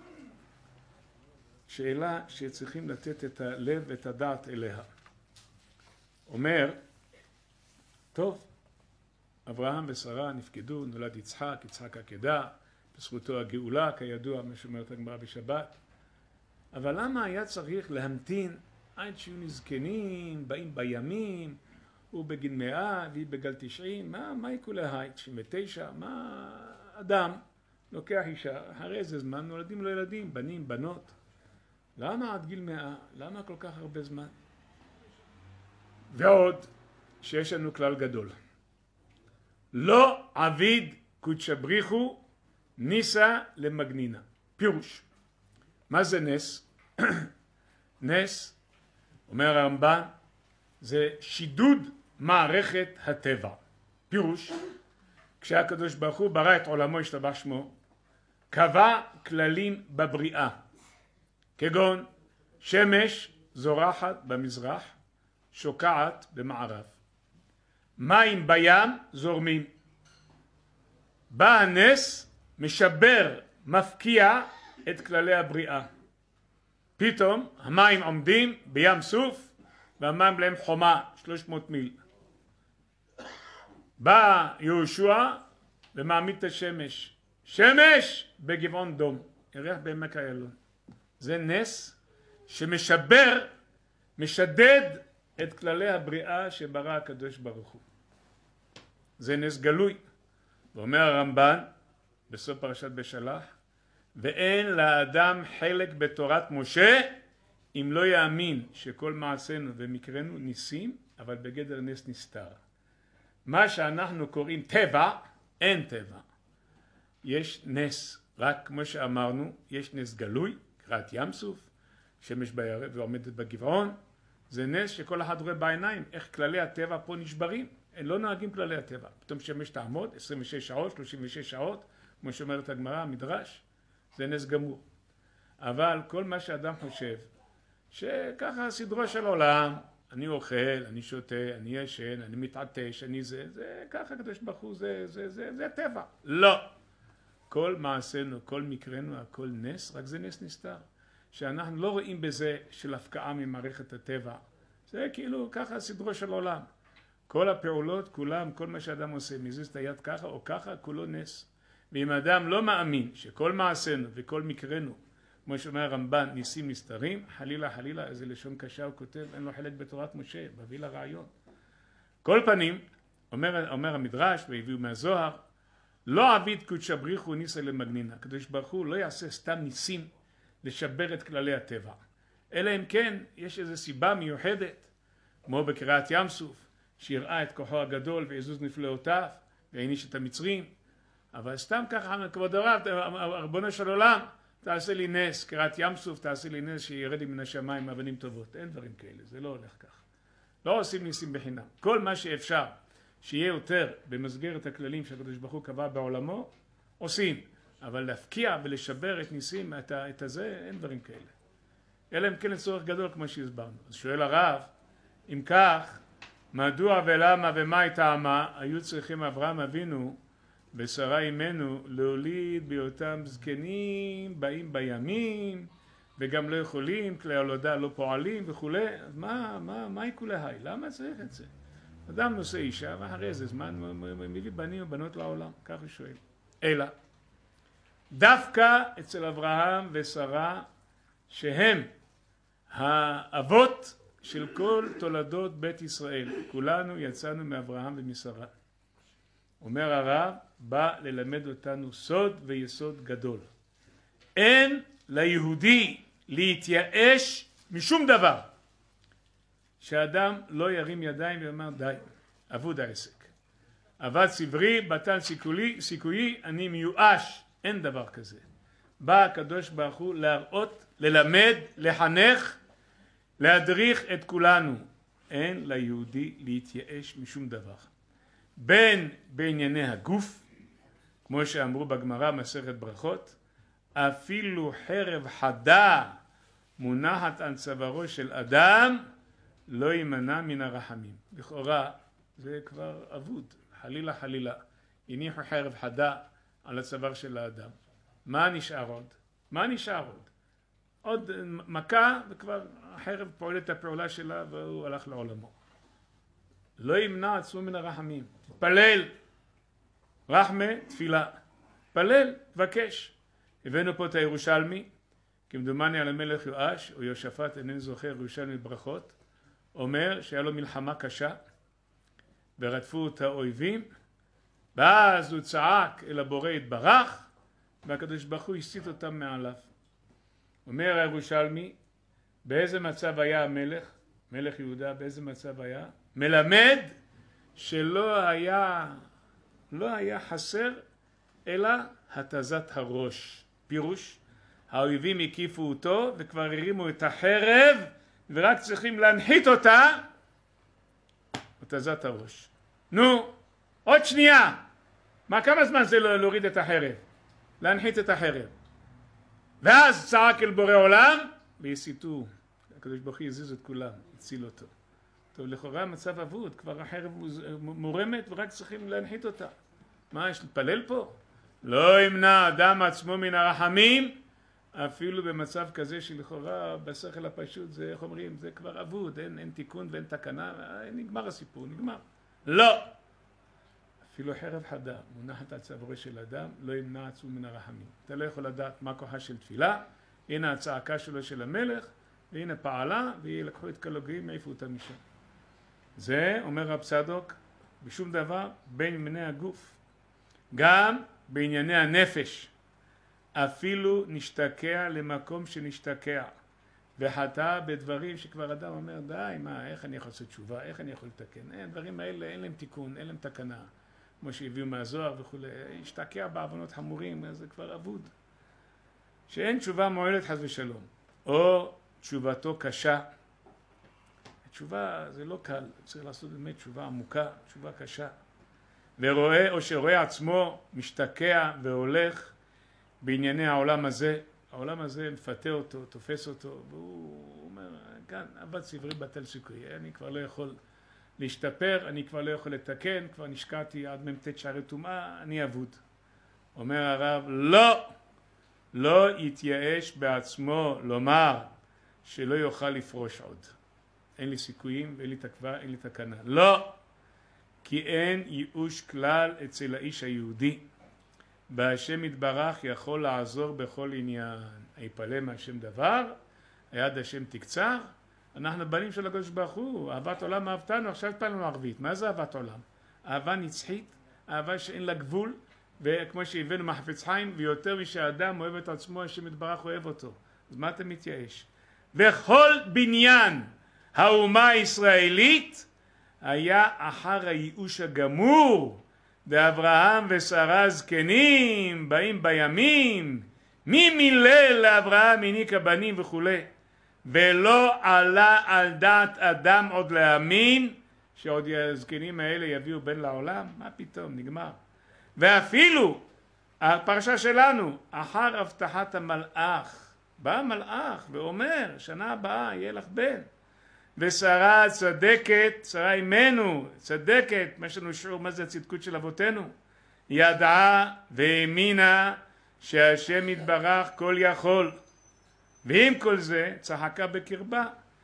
שאלה שצריכים לתת את הלב ואת הדעת אליה. אומר, טוב, אברהם ושרה נפקדו, נולד יצחק, יצחק עקדה, בזכותו הגאולה, כידוע, מה שאומרת הגמרא בשבת. אבל למה היה צריך להמתין עד שיהיו נזקנים, באים בימים, הוא בגיל 100 והיא בגיל 90, מה יקו להי? 99, מה אדם לוקח אישה, אחרי איזה זמן נולדים לו ילדים, בנים, בנות. למה עד גיל 100? למה כל כך הרבה זמן? ועוד שיש לנו כלל גדול. לא עביד קודשא בריחו ניסה למגנינה. פירוש. מה זה נס? נס, אומר הרמב"ן, זה שידוד מערכת הטבע. פירוש, כשהקדוש ברוך הוא ברא את עולמו ישתבח שמו, קבע כללים בבריאה, כגון שמש זורחת במזרח, שוקעת במערב. מים בים זורמים. בא הנס, משבר, מפקיע את כללי הבריאה. פתאום המים עומדים בים סוף, והמים להם חומה 300 מיל. בא יהושע ומעמיד את השמש. שמש בגבעון דום, ירח בעמק איילון. זה נס שמשבר, משדד את כללי הבריאה שברא הקדוש ברוך הוא. זה נס גלוי. ואומר הרמב"ן בסוף פרשת בשלח, ואין לאדם חלק בתורת משה אם לא יאמין שכל מעשינו ומקרנו ניסים, אבל בגדר נס נסתר. מה שאנחנו קוראים טבע, אין טבע. יש נס, רק כמו שאמרנו, יש נס גלוי, קראת ים סוף, שמש בירח ועומדת בגבעון. זה נס שכל אחד רואה בעיניים איך כללי הטבע פה נשברים. הם לא נוהגים כללי הטבע. פתאום שמש תעמוד 26 שעות, 36 שעות, כמו שאומרת הגמרא, המדרש, זה נס גמור. אבל כל מה שאדם חושב, שככה סדרו של עולם, אני אוכל, אני שותה, אני ישן, אני מתעטש, אני זה ככה הקדוש ברוך הוא, זה טבע. לא. כל מעשינו, כל מקרנו, הכל נס, רק זה נס נסתר. שאנחנו לא רואים בזה של הפקעה ממערכת הטבע. זה כאילו ככה סדרו של עולם. כל הפעולות, כולם, כל מה שאדם עושה, מזיז את היד ככה או ככה, כולו נס. ואם אדם לא מאמין שכל מעשינו וכל מקרנו, כמו שאומר הרמב"ן, ניסים נסתרים, חלילה חלילה, איזה לשון קשה הוא כותב, אין לו חלק בתורת משה, מביא לרעיון. כל פנים, אומר המדרש, והביאו מהזוהר, לא עביד קודשא בריחו ניסה למגנינה. הקדוש ברוך הוא לא יעשה סתם ניסים לשבר את כללי הטבע. אלא אם כן, יש איזו סיבה מיוחדת, כמו בקריאת ים סוף, שיראה את כוחו הגדול ועזוז נפלאותיו, והעניש את המצרים. אבל סתם ככה, כבוד הרב, ריבונו של עולם, תעשה לי נס, קריאת ים סוף, תעשה לי נס שירד מן השמיים אבנים טובות. אין דברים כאלה, זה לא הולך כך. לא עושים ניסים בחינם. כל מה שאפשר שיהיה יותר במסגרת הכללים שהקדוש ברוך הוא קבע בעולמו, עושים. אבל להפקיע ולשבר את ניסים, את הזה, אין דברים כאלה. אלא אם כן לצורך גדול כמו שהסברנו. אז שואל הרב, אם כך, מדוע ולמה ומה הייתה טעמה היו צריכים אברהם אבינו ושרה אימנו להוליד בהיותם זקנים, באים בימים, וגם לא יכולים, כלי הולדה לא פועלים וכולי. אז מה יקולה היי? למה צריך את זה? אדם נושא אישה, ואחרי איזה זמן מביא בנים ובנות לעולם, כך הוא שואל. אלא, דווקא אצל אברהם ושרה, שהם האבות של כל תולדות בית ישראל, כולנו יצאנו מאברהם ומשרה. אומר הרב, בא ללמד אותנו סוד ויסוד גדול. אין ליהודי להתייאש משום דבר. שאדם לא ירים ידיים ואומר די, אבוד העסק. אבד סברי, בטל סיכויי, אני מיואש. אין דבר כזה. בא הקדוש ברוך הוא להראות, ללמד, לחנך, להדריך את כולנו. אין ליהודי להתייאש משום דבר. בין בענייני הגוף, כמו שאמרו בגמרא מסכת ברכות, אפילו חרב חדה מונחת על צווארו של אדם, לא יימנע מן הרחמים. לכאורה זה כבר אבוד, חלילה חלילה. הניחו חרב חדה על הצוואר של האדם. מה נשאר עוד? מה נשאר עוד? עוד מכה וכבר החרב פועלת את הפעולה שלה והוא הלך לעולמו. לא ימנע עצמו מן הרחמים. תפלל, רחמה, תפילה. תפלל, תבקש. הבאנו פה את הירושלמי, כמדומני על המלך יואש, או יהושפט, אינני זוכר, ירושלמי ברכות, אומר שהיה לו מלחמה קשה, ורדפו את האויבים, ואז הוא צעק אל הבורא יתברך, והקדוש ברוך הוא הסית אותם מעליו. אומר הירושלמי, באיזה מצב היה המלך, מלך יהודה, באיזה מצב היה? מלמד שלא היה חסר אלא התזת הראש. פירוש, האויבים הקיפו אותו וכבר הרימו את החרב ורק צריכים להנחית אותה, התזת הראש. נו, עוד שנייה. כמה זמן זה להוריד את החרב? להנחית את החרב. ואז צעק אל בורא עולם והסיתו. הקדוש ברוך הוא יזיז את כולם, הציל אותו. טוב, לכאורה מצב אבוד, כבר החרב מורמת ורק צריכים להנחית אותה. מה, יש להתפלל פה? לא ימנע אדם עצמו מן הרחמים, אפילו במצב כזה שלכאורה בשכל הפשוט זה, איך אומרים, זה כבר אבוד, אין תיקון ואין תקנה, נגמר הסיפור, נגמר. לא! אפילו חרב חדה מונחת על צווארו של אדם, לא ימנע עצמו מן הרחמים. אתה לא יכול לדעת מה כוחה של תפילה, הנה הצעקה שלו של המלך, והנה פעלה, וילקחו את כל הגויים, מעיפו אותם משם. זה, אומר רב צדוק, בשום דבר בין ענייני הגוף. גם בענייני הנפש. אפילו נשתקע למקום שנשתקע. וחטא בדברים שכבר אדם אומר, די, איך אני יכול לעשות תשובה, איך אני יכול לתקן? הדברים האלה, אין להם תיקון, אין להם תקנה. כמו שהביאו מהזוהר וכו'. השתקע בעוונות חמורים, אז זה כבר אבוד. שאין תשובה מועלת חס ושלום. או תשובתו קשה. התשובה זה לא קל, צריך לעשות באמת תשובה עמוקה, תשובה קשה. ורואה, או שרואה עצמו משתקע והולך בענייני העולם הזה. העולם הזה מפתה אותו, תופס אותו, והוא אומר, כאן, אבד סברי בטל סיכויי, אני כבר לא יכול להשתפר, אני כבר לא יכול לתקן, כבר נשקעתי עד מ"ט שערי טומאה, אני אבוד. אומר הרב, לא יתייאש בעצמו לומר שלא יוכל לפרוש עוד. אין לי סיכויים ואין לי תקווה, אין לי תקנה. לא, כי אין ייאוש כלל אצל האיש היהודי. בהשם יתברך יכול לעזור בכל עניין. היפלא מהשם דבר, היד השם תקצר. אנחנו בנים של הקדוש ברוך הוא, אהבת עולם אהבתנו, עכשיו התפללנו ערבית. מה זה אהבת עולם? אהבה נצחית, אהבה שאין לה גבול, וכמו שהבאנו מחפץ חיים, ויותר משאדם אוהב את עצמו, השם יתברך אוהב אותו. אז מה אתה מתייאש? וכל בניין האומה הישראלית היה אחר הייאוש הגמור, ואברהם ושרה זקנים באים בימים, מי מילל לאברהם העניק הבנים וכו', ולא עלה על דעת אדם עוד להאמין שעוד הזקנים האלה יביאו בן לעולם. מה פתאום, נגמר. ואפילו הפרשה שלנו, אחר הבטחת המלאך, בא המלאך ואומר שנה הבאה יהיה לך בן, ושרה צדקת, שרה אימנו צדקת, מה יש לנו שיעור מה זה הצדקות של אבותינו, ידעה והאמינה שהשם יתברך כל יכול, ועם כל זה צחקה בקרבה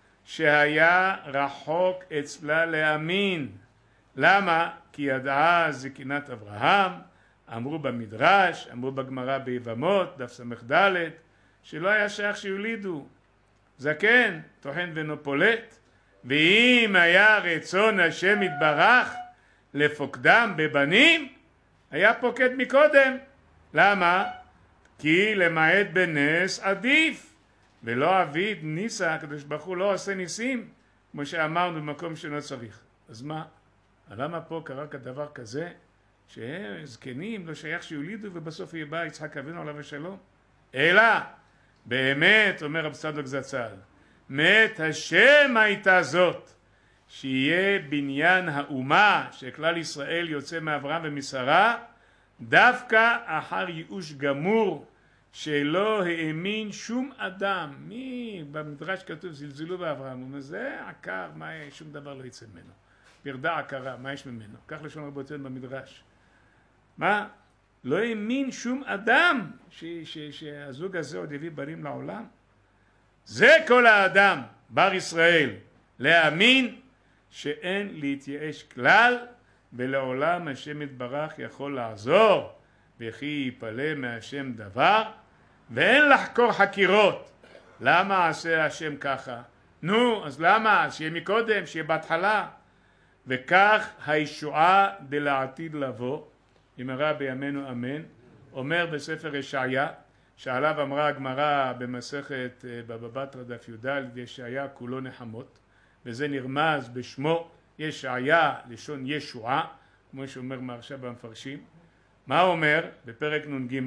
שהיה רחוק אצלה להאמין. למה? כי ידעה זקנת אברהם, אמרו במדרש, אמרו בגמרא ביבמות, דף ס"ד, שלא היה שייך שיולידו. זקן, טוחן ואינו פולט, ואם היה רצון השם יתברך לפוקדם בבנים, היה פוקד מקודם. למה? כי למעט בנס עדיף, ולא אביד ניסה, הקדוש ברוך הוא לא עושה ניסים, כמו שאמרנו במקום שלא צריך. אז מה? למה פה קרה כדבר כזה, שזקנים לא שייך שיולידו ובסוף יהיה בא יצחק אבינו עליו השלום? אלא, באמת, אומר רב צדוק זצ"ל, מאת השם הייתה זאת, שיהיה בניין האומה שכלל ישראל יוצא מאברהם ומשרה, דווקא אחר ייאוש גמור, שלא האמין שום אדם. מי במדרש כתוב זלזלו באברהם, הוא אומר זה עקר, מה יש? שום דבר לא יצא ממנו, פרדה עקרה, מה יש ממנו? כך לשון רבותינו במדרש. מה? לא האמין שום אדם שהזוג הזה עוד הביא בנים לעולם. זה כל האדם בר ישראל, להאמין שאין להתייאש כלל, ולעולם השם יתברך יכול לעזור, וכי יפלא מהשם דבר, ואין לחקור חקירות. למה עשה השם ככה? נו, אז למה? שיהיה מקודם, שיהיה בהתחלה. וכך הישועה דלעתיד לבוא, אמרה בימינו אמן, אומר בספר ישעיה, שעליו אמרה הגמרא במסכת בבא בתרא דף י"ד, ישעיה כולו נחמות, וזה נרמז בשמו ישעיה לשון ישועה, כמו שאומר מהרש"א במפרשים. מה אומר בפרק נ"ג?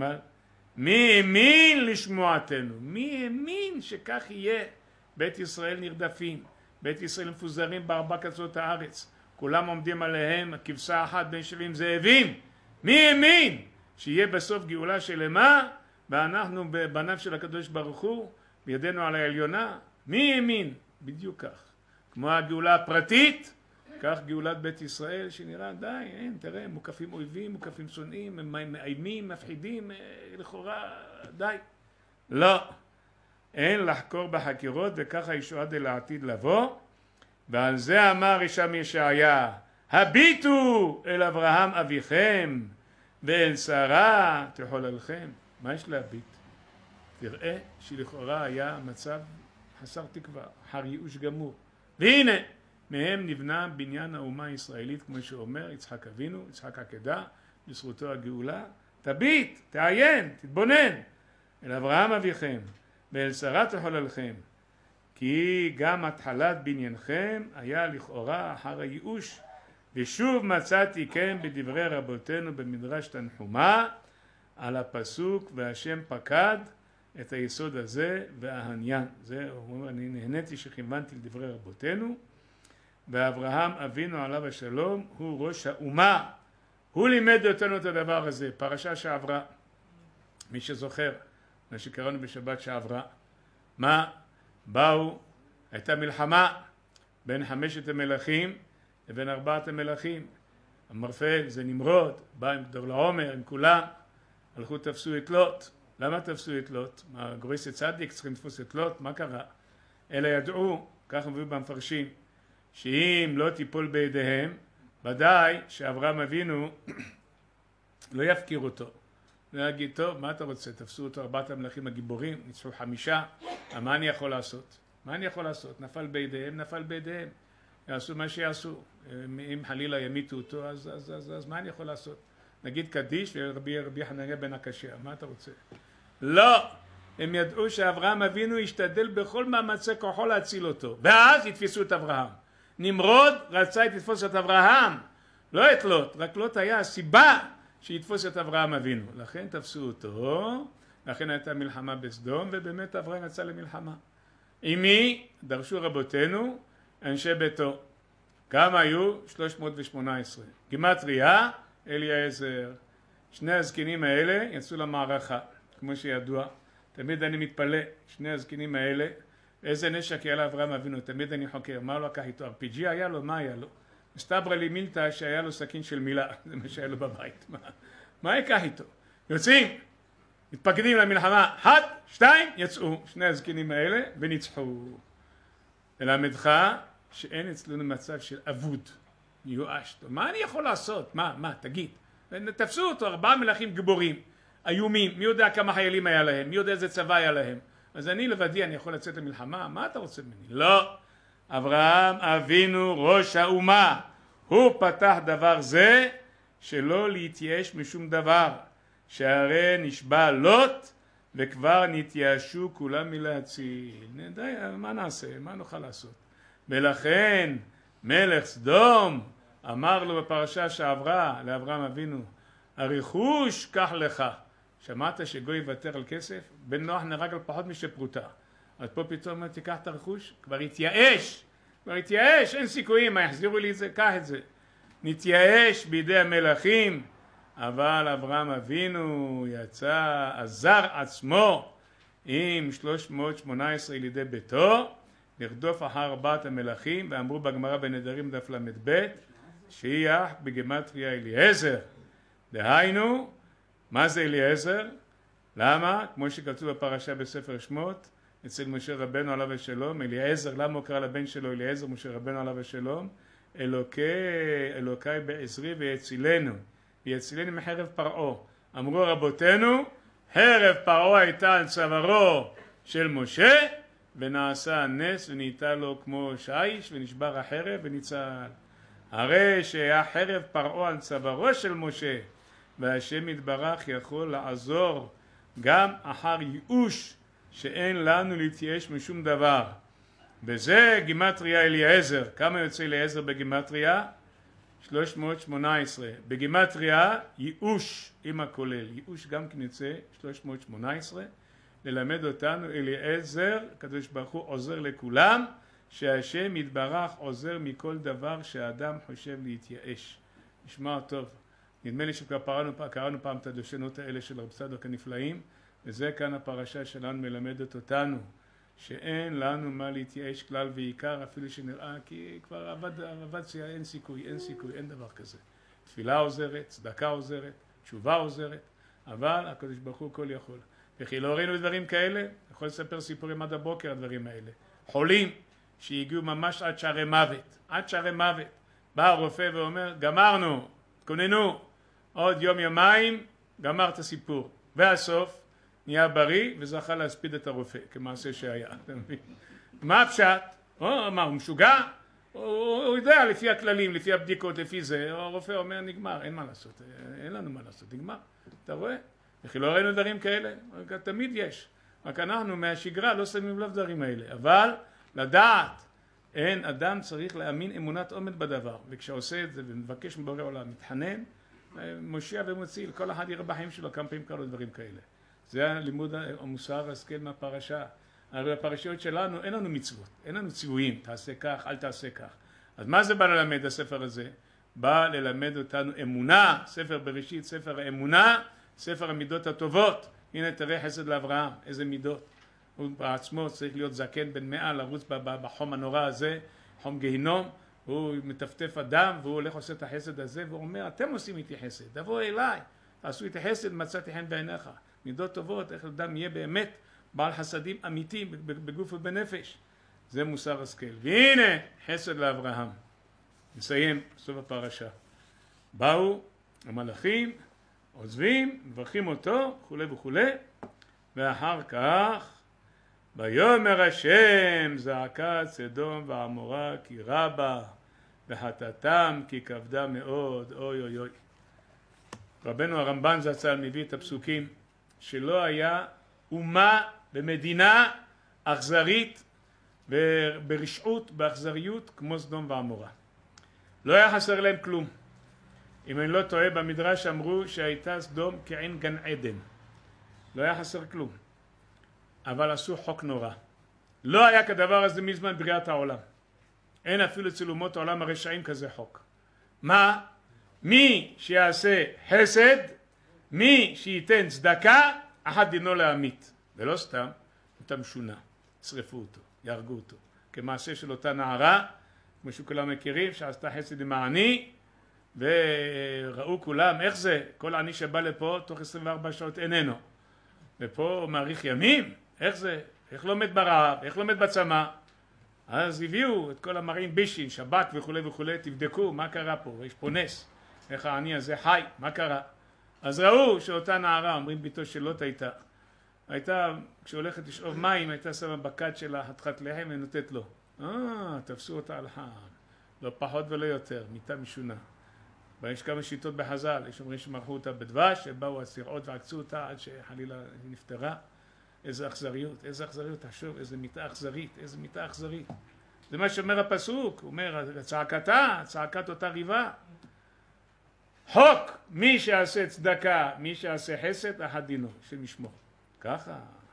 מי האמין לשמועתנו? מי האמין שכך יהיה? בית ישראל נרדפים, בית ישראל מפוזרים בארבע קצות הארץ, כולם עומדים עליהם כבשה אחת בין 70 זאבים. מי האמין שיהיה בסוף גאולה שלמה, ואנחנו בבניו של הקדוש ברוך הוא, בידינו על העליונה? מי האמין? בדיוק כך. כמו הגאולה הפרטית, כך גאולת בית ישראל שנראה די, אין, תראה, מוקפים אויבים, מוקפים שונאים, הם מאיימים, מפחידים, לכאורה, די. לא, אין לחקור בחקירות, וככה ישועה דלעתיד לבוא. ועל זה אמר שם ישעיה, הביטו אל אברהם אביכם ואל שרה תחוללכם. מה יש להביט? תראה שלכאורה היה מצב חסר תקווה, אחר ייאוש גמור. והנה, מהם נבנה בניין האומה הישראלית, כמו שאומר יצחק אבינו, יצחק עקדה, לזכותו הגאולה. תביט, תעיין, תתבונן אל אברהם אביכם ואל שרה תחוללכם, כי גם התחלת בניינכם היה לכאורה אחר הייאוש, ושוב מצאתי כן בדברי רבותינו במדרש תנחומה על הפסוק והשם פקד את היסוד הזה והעניין. זה הוא אומר, אני נהניתי שכיוונתי לדברי רבותינו, ואברהם אבינו עליו השלום הוא ראש האומה, הוא לימד אותנו את הדבר הזה. פרשה שעברה, מי שזוכר, מה שקראנו בשבת שעברה, מה? באו, הייתה מלחמה בין 5 המלכים לבין 4 המלכים. המרפל זה נמרוד, בא עם גדול העומר, עם כולם, הלכו תפסו את לוט. למה תפסו את לוט? מה, גרויסי צדיק צריכים לתפוס את לוט? מה קרה? אלא ידעו, ככה מביאו במפרשים, שאם לא תיפול בידיהם, ודאי שאברהם אבינו לא יפקיר אותו. לא יגיד, טוב, מה אתה רוצה? תפסו אותו 4 המלכים הגיבורים, ניצחו 5, מה אני יכול לעשות? מה אני יכול לעשות? נפל בידיהם, נפל בידיהם. יעשו מה שיעשו. אם חלילה ימיתו אותו, אז מה אני יכול לעשות? נגיד קדיש ורבי חנניה בן הקשיא, מה אתה רוצה? לא! הם ידעו שאברהם אבינו ישתדל בכל מאמצי כוחו להציל אותו. ואז יתפסו את אברהם. נמרוד רצה לתפוס את אברהם, לא את לוט, רק לוט היה הסיבה שיתפוס את אברהם אבינו. לכן תפסו אותו, לכן הייתה מלחמה בסדום, ובאמת אברהם יצא למלחמה. עם מי? דרשו רבותינו, אנשי ביתו. כמה היו? 318. גימטריה, אליעזר. שני הזקנים האלה יצאו למערכה, כמו שידוע. תמיד אני מתפלא, שני הזקנים האלה, איזה נשק היה לאברהם אבינו, תמיד אני חוקר, מה הוא לקח איתו? RPG היה לו? מה היה לו? מסתברא לי מילתא שהיה לו סכין של מילה, זה מה שהיה לו בבית. מה יקח איתו? יוצאים, מתפקדים למלחמה, 1, 2, יצאו, שני הזקנים האלה וניצחו. ללמדך שאין אצלנו מצב של אבוד, מיואש. מה אני יכול לעשות? מה, תגיד. תפסו אותו, 4 מלכים גיבורים, איומים, מי יודע כמה חיילים היה להם, מי יודע איזה צבא היה להם. אז אני לבדי, אני יכול לצאת למלחמה? מה אתה רוצה ממני? לא. אברהם אבינו ראש האומה, הוא פתח דבר זה שלא להתייאש משום דבר, שהרי נשבע לוט וכבר נתייאשו כולם מלהציל. די, מה נעשה? מה נוכל לעשות? ולכן מלך סדום אמר לו בפרשה שעברה לאברהם אבינו, הרכוש קח לך. שמעת שגוי יוותר על כסף? בן נוח נהרג על פחות משפרוטה. אז פה פתאום תיקח את הרכוש, כבר התייאש, אין סיכויים, מה יחזירו לי את זה? קח את זה. נתייאש בידי המלכים, אבל אברהם אבינו יצא, עזר עצמו עם 318 ילידי ביתו, לרדוף אחר 4 המלכים, ואמרו בגמרא בנדרים דף ל"ב, שיח בגימטריה אליעזר. דהיינו, מה זה אליעזר? למה? כמו שכתוב בפרשה בספר שמות, אצל משה רבנו עליו השלום, אליעזר, למה הוא קרא לבן שלו אליעזר, משה רבנו עליו השלום? אלוקי בעזרי ויצילנו, ויצילנו מחרב פרעה. אמרו רבותינו, חרב פרעה הייתה על צווארו של משה, ונעשה הנס ונהייתה לו כמו שיש, ונשבר החרב וניצל. הרי שהיה חרב פרעה על צווארו של משה, והשם יתברך יכול לעזור גם אחר ייאוש שאין לנו להתייאש משום דבר. בזה גימטריה אליעזר. כמה יוצא אליעזר בגימטריה? 318. בגימטריה ייאוש עם הכולל. ייאוש גם כן יוצא 318. ללמד אותנו אליעזר, הקדוש ברוך הוא עוזר לכולם, שהשם יתברך עוזר מכל דבר שהאדם חושב להתייאש. נשמע טוב. נדמה לי שכבר קראנו פעם את הדושנות האלה של רב צדוק הנפלאים, וזה כאן הפרשה שלנו מלמדת אותנו, שאין לנו מה להתייאש כלל ועיקר, אפילו שנראה כי כבר עבד אין סיכוי, אין דבר כזה. תפילה עוזרת, צדקה עוזרת, תשובה עוזרת, אבל הקדוש ברוך הוא כל יכול. וכי לא ראינו דברים כאלה, יכול לספר סיפורים עד הבוקר הדברים האלה. חולים שהגיעו ממש עד שערי מוות, בא הרופא ואומר, גמרנו, תכוננו, עוד יום יומיים, גמר את הסיפור. והסוף נהיה בריא וזכה להספיד את הרופא, כמעשה שהיה. מה הפשט? מה, הוא משוגע? הוא יודע לפי הכללים, לפי הבדיקות, לפי זה, הרופא אומר נגמר, אין מה לעשות, אין לנו מה לעשות, נגמר. אתה רואה? וכי לא ראינו דברים כאלה, תמיד יש. רק אנחנו מהשגרה לא שמים לב דברים האלה, אבל לדעת, אין אדם צריך להאמין אמונת עומד בדבר, וכשעושה את זה ומבקש מבורא עולם, מתחנן, מושיע ומציל, כל אחד יראה בחיים שלו כמה פעמים קרו דברים כאלה. זה הלימוד המוסר השכל מהפרשה. הרי בפרשיות שלנו אין לנו מצוות, אין לנו ציוויים, תעשה כך, אל תעשה כך. אז מה זה בא ללמד הספר הזה? בא ללמד אותנו אמונה, ספר בראשית, ספר האמונה, ספר המידות הטובות. הנה תראה חסד לאברהם, איזה מידות. הוא בעצמו צריך להיות זקן בן 100, לרוץ בחום הנורא הזה, חום גיהינום, הוא מטפטף אדם והוא הולך עושה את החסד הזה והוא אומר, אתם עושים איתי חסד, תבואו אליי, תעשו איתי חסד, מצאתי חן בעיניך. מידות טובות, איך אדם יהיה באמת בעל חסדים אמיתיים בגוף ובנפש. זה מוסר השכל. והנה חסד לאברהם. נסיים בסוף הפרשה. באו המלאכים, עוזבים, מברכים אותו, וכו' וכו', ואחר כך ויאמר השם זעקת סדום ועמורה כי רבה וחטאתם כי כבדה מאוד. אוי אוי אוי. רבנו הרמב"ן זצ"ל מביא את הפסוקים שלא היה אומה במדינה אכזרית ברשעות, באכזריות כמו סדום ועמורה. לא היה חסר להם כלום. אם אני לא טועה, במדרש אמרו שהייתה סדום כעין גן עדן. לא היה חסר כלום. אבל עשו חוק נורא. לא היה כדבר הזה מזמן בריאת העולם. אין אפילו אצל אומות העולם הרשעים כזה חוק. מה? מי שיעשה חסד, מי שייתן צדקה, אחד דינו להמית. ולא סתם, אותה משונה. שרפו אותו, יהרגו אותו. כמעשה של אותה נערה, כמו שכולם מכירים, שעשתה חסד עם העני, וראו כולם איך זה, כל עני שבא לפה תוך 24 שעות איננו, ופה הוא מאריך ימים, איך זה, איך לא מת ברעב, איך לא מת בצמא. אז הביאו את כל המראים בישין, שב"כ וכולי וכולי, תבדקו מה קרה פה, יש פה נס, איך העני הזה חי, מה קרה. אז ראו שאותה נערה, אומרים ביתו של לוט הייתה, כשהולכת לשאוב מים, הייתה שמה בכד שלה חתיכת לחם ונותנת לו. תפסו אותה על חם, לא פחות ולא יותר, מיטה משונה. ויש כמה שיטות בחז"ל, יש אומרים שמרחו אותה בדבש, שבאו הסרעות ועקצו אותה עד שחלילה היא נפטרה. איזה אכזריות, איזה אכזריות, תחשוב, איזה מיטה אכזרית, איזה מיטה אכזרית. זה מה שאומר הפסוק, הוא אומר, צעקתה, צעקת אותה ריבה. חוק, מי שעשה צדקה, מי שעשה חסד, אחת דינו, של משמור. ככה.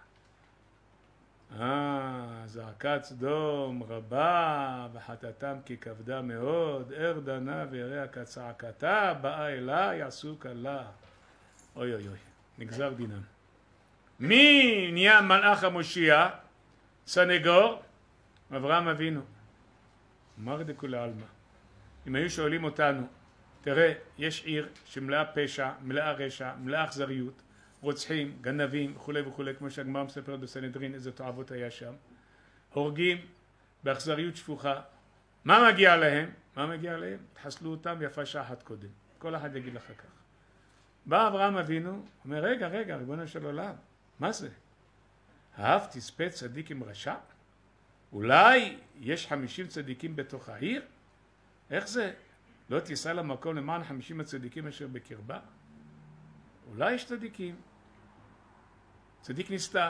זעקת סדום רבה וחטאתם כי כבדה מאוד, ער דנה ויראה כצעקתה, באה אליי עשו לה. אוי אוי אוי, נגזר דינם. מי נהיה מלאך המושיע? סנגור? אברהם אבינו. אמר דכולי עלמא. אם היו שואלים אותנו, תראה, יש עיר שמלאה פשע, מלאה רשע, מלאה אכזריות, רוצחים, גנבים וכולי וכולי, כמו שהגמרא מספרת בסנהדרין, איזה תועבות היה שם, הורגים באכזריות שפוכה. מה מגיע להם? מה מגיע להם? תחסלו אותם יפה שעה אחת קודם. כל אחד יגיד לך כך. בא אברהם אבינו, אומר, רגע, ריבונו של עולם, מה זה? האב תספה צדיק עם רשע? אולי יש 50 צדיקים בתוך העיר? איך זה? לא תיסע למקום למען 50 הצדיקים אשר בקרבה? אולי יש צדיקים. צדיק נסתר,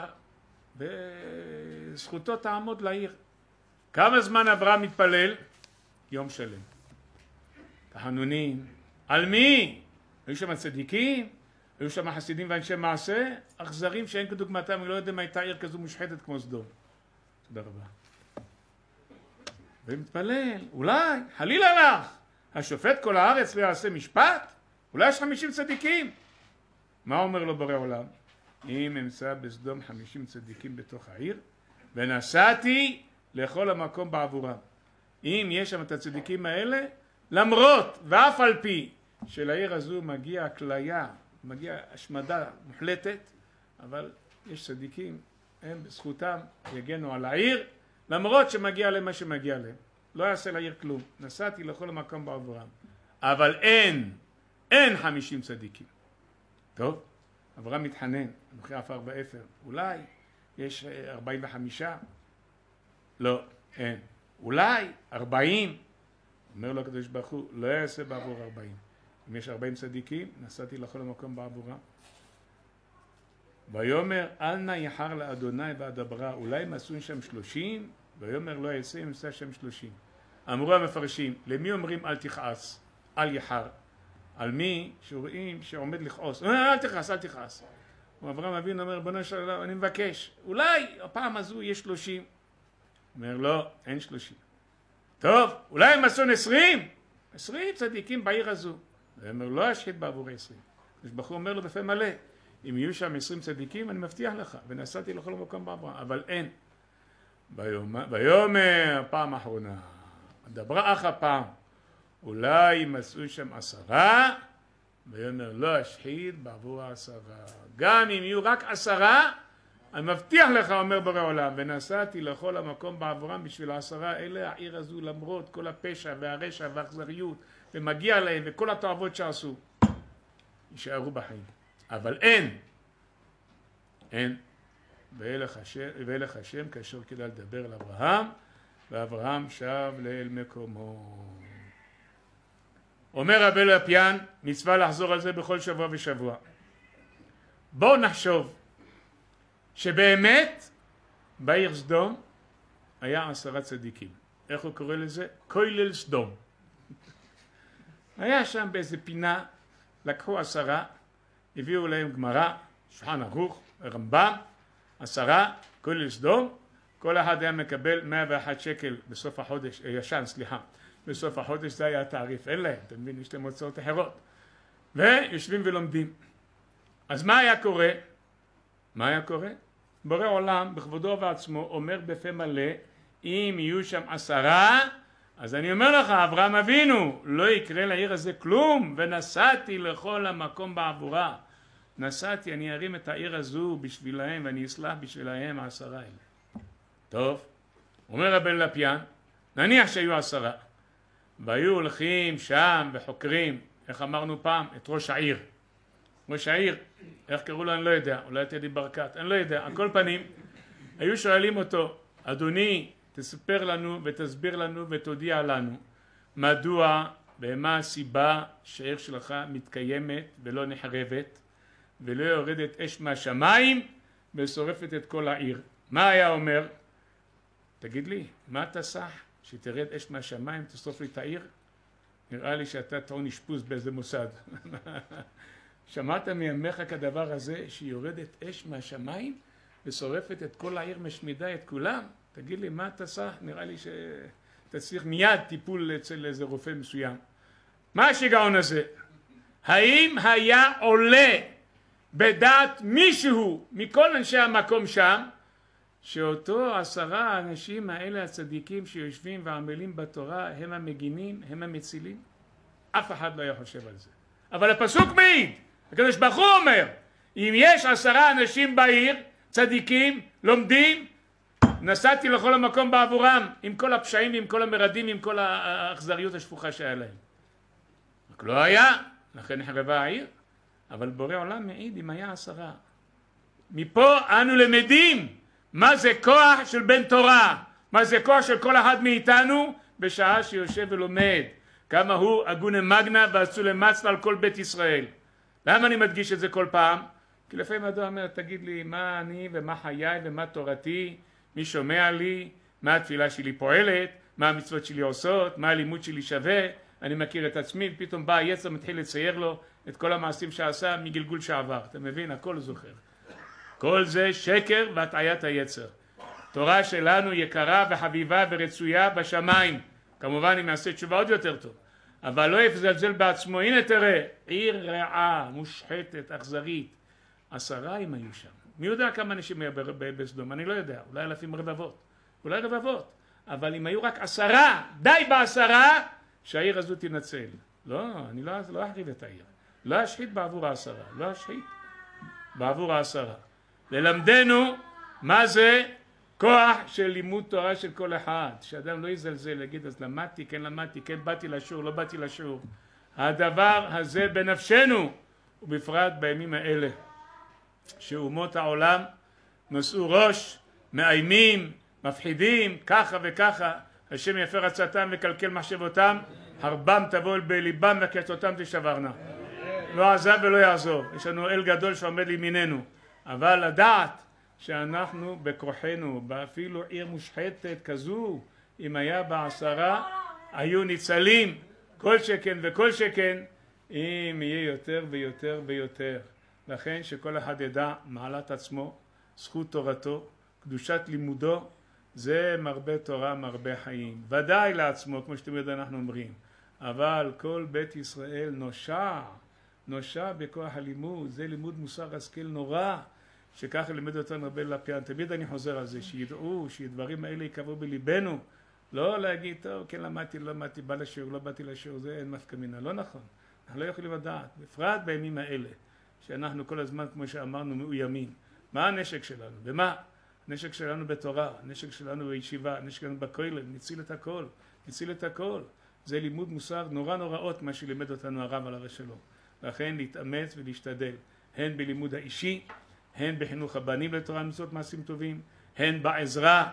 וזכותו תעמוד לעיר. כמה זמן אברהם מתפלל? יום שלם. תחנונים. על מי? היו שם צדיקים? היו שם חסידים ואנשי מעשה? אכזרים שאין כדוגמתם, אני לא יודע אם הייתה עיר כזו מושחתת כמו סדום. תודה רבה. ומתפלל, אולי, חלילה לך, השופט כל הארץ לא יעשה משפט? אולי יש 50 צדיקים? מה אומר לו בורא עולם? אם אמצא בסדום 50 צדיקים בתוך העיר, ונסעתי לכל המקום בעבורם. אם יש שם את הצדיקים האלה, למרות ואף על פי שלעיר הזו מגיע כליה, מגיע השמדה מוחלטת, אבל יש צדיקים, הם בזכותם יגנו על העיר, למרות שמגיע להם מה שמגיע להם. לא יעשה לעיר כלום. נסעתי לכל המקום בעבורם. אבל אין 50 צדיקים. טוב, אברהם מתחנן, אנוכי עפר באפר. אולי יש 45? לא, אין. אולי 40? אומר לו הקדוש ברוך הוא, לא יעשה בעבור 40. אם יש 40 צדיקים, נסעתי לכל המקום בעבורם. ויאמר אל נא יחר לאדוני ואדברה, אולי מסון שם 30? ויאמר לא יעשה אם עשה שם 30. אמרו המפרשים, למי אומרים אל תכעס, אל יחר? על מי שרואים שעומד לכעוס, אל תכעס, אל תכעס. אברהם אבינו אומר, בנו של עולם, אני מבקש, אולי הפעם הזו יש 30. אומר לא, אין 30. טוב, אולי מסון 20? 20 צדיקים בעיר הזו. ואומר לא אשחית בעבור 20. ברוך הוא אומר לו בפה מלא, אם יהיו שם 20 צדיקים אני מבטיח לך, ונסעתי לכל מקום בעבורם, אבל אין. ויאמר פעם אחרונה, דברה אך הפעם, אולי ימצאו שם 10, ויאמר לא אשחית בעבור 10. גם אם יהיו רק 10, אני מבטיח לך, אומר בורא עולם, ונסעתי לכל המקום בעבורם בשביל 10 אלה, העיר הזו למרות כל הפשע והרשע והאכזריות, ומגיע להם וכל התועבות שעשו, יישארו בחיים. אבל אין. וילך השם כאשר כדאי לדבר אל אברהם, ואברהם שב לאל מקומו. אומר רבי לפיאן, מצווה לחזור על זה בכל שבוע ושבוע. בואו נחשוב שבאמת בעיר סדום היה 10 צדיקים. איך הוא קורא לזה? כולל סדום. היה שם באיזה פינה, לקחו 10, הביאו להם גמרא, שולחן ערוך, רמב"ם, 10, כולל סדום, כל אחד היה מקבל 101 שקל בסוף החודש, בסוף החודש זה היה התעריף, אין להם, אתה מבין, יש להם הוצאות אחרות. ויושבים ולומדים. אז מה היה קורה? בורא עולם בכבודו ועצמו אומר בפה מלא, אם יהיו שם 10, אז אני אומר לך, אברהם אבינו, לא יקרה לעיר הזה כלום, ונסעתי לכל המקום בעבורה. נסעתי, אני ארים את העיר הזו בשבילהם, ואני אסלח בשבילהם 10 האלה. טוב, אומר הבן לפיאן, נניח שהיו 10, והיו הולכים שם וחוקרים, איך אמרנו פעם, את ראש העיר. ראש העיר, איך קראו לו אני לא יודע, אולי טדי ברקת, אני לא יודע, על כל פנים, היו שואלים אותו, אדוני, תספר לנו ותסביר לנו ותודיע לנו, מדוע ומה הסיבה שהעיר שלך מתקיימת ולא נחרבת, ולא יורדת אש מהשמיים ושורפת את כל העיר. מה היה אומר? תגיד לי, מה אתה סח? שתרד אש מהשמיים, תשרוף לי את העיר? נראה לי שאתה טעון אשפוז באיזה מוסד. שמעת מימיך כדבר הזה שיורדת אש מהשמיים ושורפת את כל העיר, משמידה את כולם? תגיד לי, מה אתה סח? נראה לי שתצליח מיד טיפול אצל איזה רופא מסוים. מה השיגעון הזה? האם היה עולה בדעת מישהו מכל אנשי המקום שם, שאותו 10 האנשים האלה הצדיקים שיושבים ועמלים בתורה הם המגינים, הם המצילים? אף אחד לא היה חושב על זה. אבל הפסוק מעיד, הקדוש ברוך הוא אומר, אם יש 10 אנשים בעיר, צדיקים, לומדים, נסעתי לכל המקום בעבורם, עם כל הפשעים, עם כל המרדים, עם כל האכזריות השפוכה שהיה להם. רק לא היה, לכן נחרבה העיר. אבל בורא עולם מעיד אם היה 10. מפה אנו למדים מה זה כוח של בן תורה, מה זה כוח של כל אחד מאיתנו בשעה שיושב ולומד, כמה הוא אגונה מגנה ואצולה מצלה על כל בית ישראל. למה אני מדגיש את זה כל פעם? כי לפעמים אדם אומר, תגיד לי מה אני ומה חיי ומה תורתי, מי שומע לי, מה התפילה שלי פועלת, מה המצוות שלי עושות, מה הלימוד שלי שווה, אני מכיר את עצמי, פתאום בא היצר מתחיל לצייר לו את כל המעשים שעשה מגלגול שעבר. אתה מבין? הכל זוכר. כל זה שקר והטעיית היצר. תורה שלנו יקרה וחביבה ורצויה בשמיים. כמובן אם יעשה תשובה עוד יותר טוב. אבל לא יפזלזל בעצמו. הנה תראה, עיר רעה, מושחתת, אכזרית. 10 היו שם. מי יודע כמה אנשים היו בסדום? אני לא יודע. אולי 1000 רבבות. אולי רבבות. אבל אם היו רק 10, די ב10, שהעיר הזו תנצל. לא, אני לא אחריב את העיר. לא אשחית בעבור 10. לא אשחית בעבור 10. ללמדנו מה זה כוח של לימוד תורה של כל אחד. שאדם לא יזלזל, יגיד אז למדתי, כן למדתי, כן באתי לשיעור, לא באתי לשיעור. הדבר הזה בנפשנו, ובפרט בימים האלה, שאומות העולם נושאו ראש, מאיימים, מפחידים, ככה וככה, השם יפר עצתם וקלקל מחשבותם, הרבם תבוא בליבם וקטותם תשברנה. לא עזב ולא יעזוב. יש לנו אל גדול שעומד לימיננו. אבל לדעת שאנחנו בכוחנו, באפילו עיר מושחתת כזו, אם היה ב10 היו ניצלים, כל שכן וכל שכן, אם יהיה יותר ויותר ויותר. לכן שכל אחד ידע מעלת עצמו, זכות תורתו, קדושת לימודו, זה מרבה תורה, מרבה חיים. ודאי לעצמו, כמו שתמיד אנחנו אומרים. אבל כל בית ישראל נושע בכוח הלימוד. זה לימוד מוסר השכל נורא, שככה לימד אותנו הרבה לפיאן. תמיד אני חוזר על זה, שידעו שדברים האלה יקבעו בליבנו. לא להגיד, טוב, כן למדתי, לא למדתי, בא לשיעור, לא באתי לשיעור, זה אין מפקא מינה. לא נכון. אנחנו לא יכולים לדעת. בפרט בימים האלה, שאנחנו כל הזמן, כמו שאמרנו, מאוימים. מה הנשק שלנו? ומה? הנשק שלנו בתורה, הנשק שלנו בישיבה, הנשק שלנו בכולל, נציל את הכל, נציל את הכל. זה לימוד מוסר נורא נוראות מה שלימד אותנו הרב עליו השלום. לכן להתאמץ ולהשתדל, הן בלימוד האישי, הן בחינוך הבנים לתורה ומצוות מעשים טובים, הן בעזרה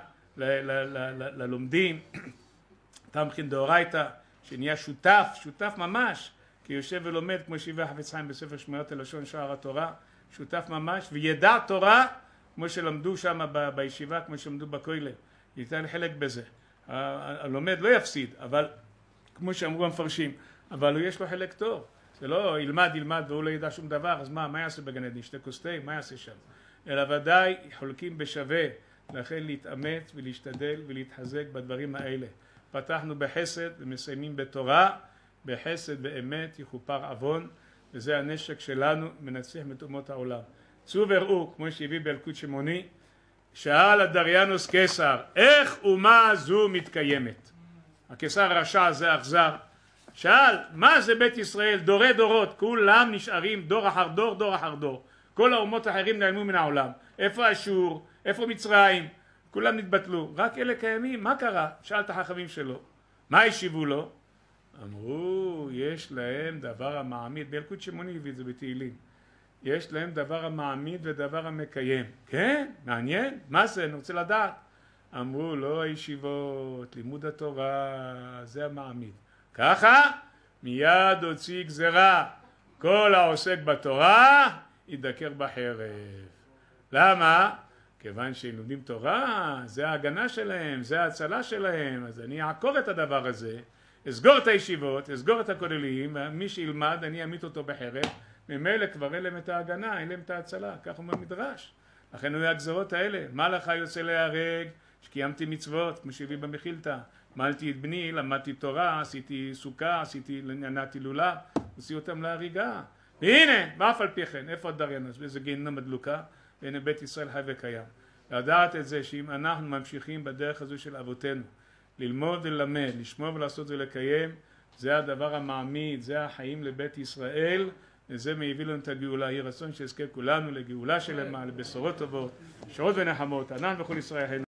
ללומדים, תמכין דאורייתא, שנהיה שותף ממש, כי יושב ולומד כמו שהביא החפץ חיים בספר שמירת הלשון שער התורה, שותף ממש, וידע תורה כמו שלמדו שם בישיבה, כמו שלמדו בכולל, ייתן חלק בזה. הלומד לא יפסיד, אבל כמו שאמרו המפרשים, אבל יש לו חלק טוב. זה לא ילמד והוא לא ידע שום דבר, אז מה יעשה בגן עדן? ישתה כוס תה, מה יעשה שם? אלא ודאי חולקים בשווה, לכן להתאמץ ולהשתדל ולהתחזק בדברים האלה. פתחנו בחסד ומסיימים בתורה, בחסד באמת יכופר עוון, וזה הנשק שלנו מנצח את אומות העולם. צאו וראו, כמו שהביא באלקוט שמעוני, שאל הדריינוס קיסר, איך אומה זו מתקיימת? הקיסר הרשע הזה אכזר, שאל מה זה בית ישראל, דורי דורות, כולם נשארים דור אחר דור, דור אחר דור, כל האומות האחרים נעלמו מן העולם, איפה אשור, איפה מצרים, כולם נתבטלו, רק אלה קיימים, מה קרה? שאל את החכמים שלו, מה השיבו לו? אמרו יש להם דבר המעמיד, בילקוט שמעוני הביא את זה בתהילים, יש להם דבר המעמיד ודבר המקיים. כן, מעניין, מה זה? אני רוצה לדעת. אמרו לא הישיבות, לימוד התורה, זה המעמיד. ככה מיד הוציא גזרה, כל העוסק בתורה ידקר בחרב. למה? כיוון שהם לומדים תורה, זה ההגנה שלהם, זה ההצלה שלהם, אז אני אעקור את הדבר הזה, אסגור את הישיבות, אסגור את הכוללים, מי שילמד אני אמית אותו בחרב, ממילא כבר אין להם את ההגנה, אין להם את ההצלה, כך הוא במדרש. לכן הוא הגזרות האלה, מה לך יוצא להרג, שקיימתי מצוות, כמו שהביא במחילתא, מלתי את בני, למדתי תורה, עשיתי סוכה, נענעתי לולב, הוציאו אותם להריגה. והנה, ואף על פי כן, איפה הדריין הזה? באיזה גיהינום מדלוקה, והנה בית ישראל חי וקיים. לדעת את זה שאם אנחנו ממשיכים בדרך הזו של אבותינו, ללמוד וללמד, לשמור ולעשות ולקיים, זה הדבר המעמיד, זה החיים לבית ישראל, וזה מביא לנו את הגאולה. יהי רצון שיזכה כולנו לגאולה שלמה, לבשורות טובות, שרות ונחמות, ענן וכל ישראל.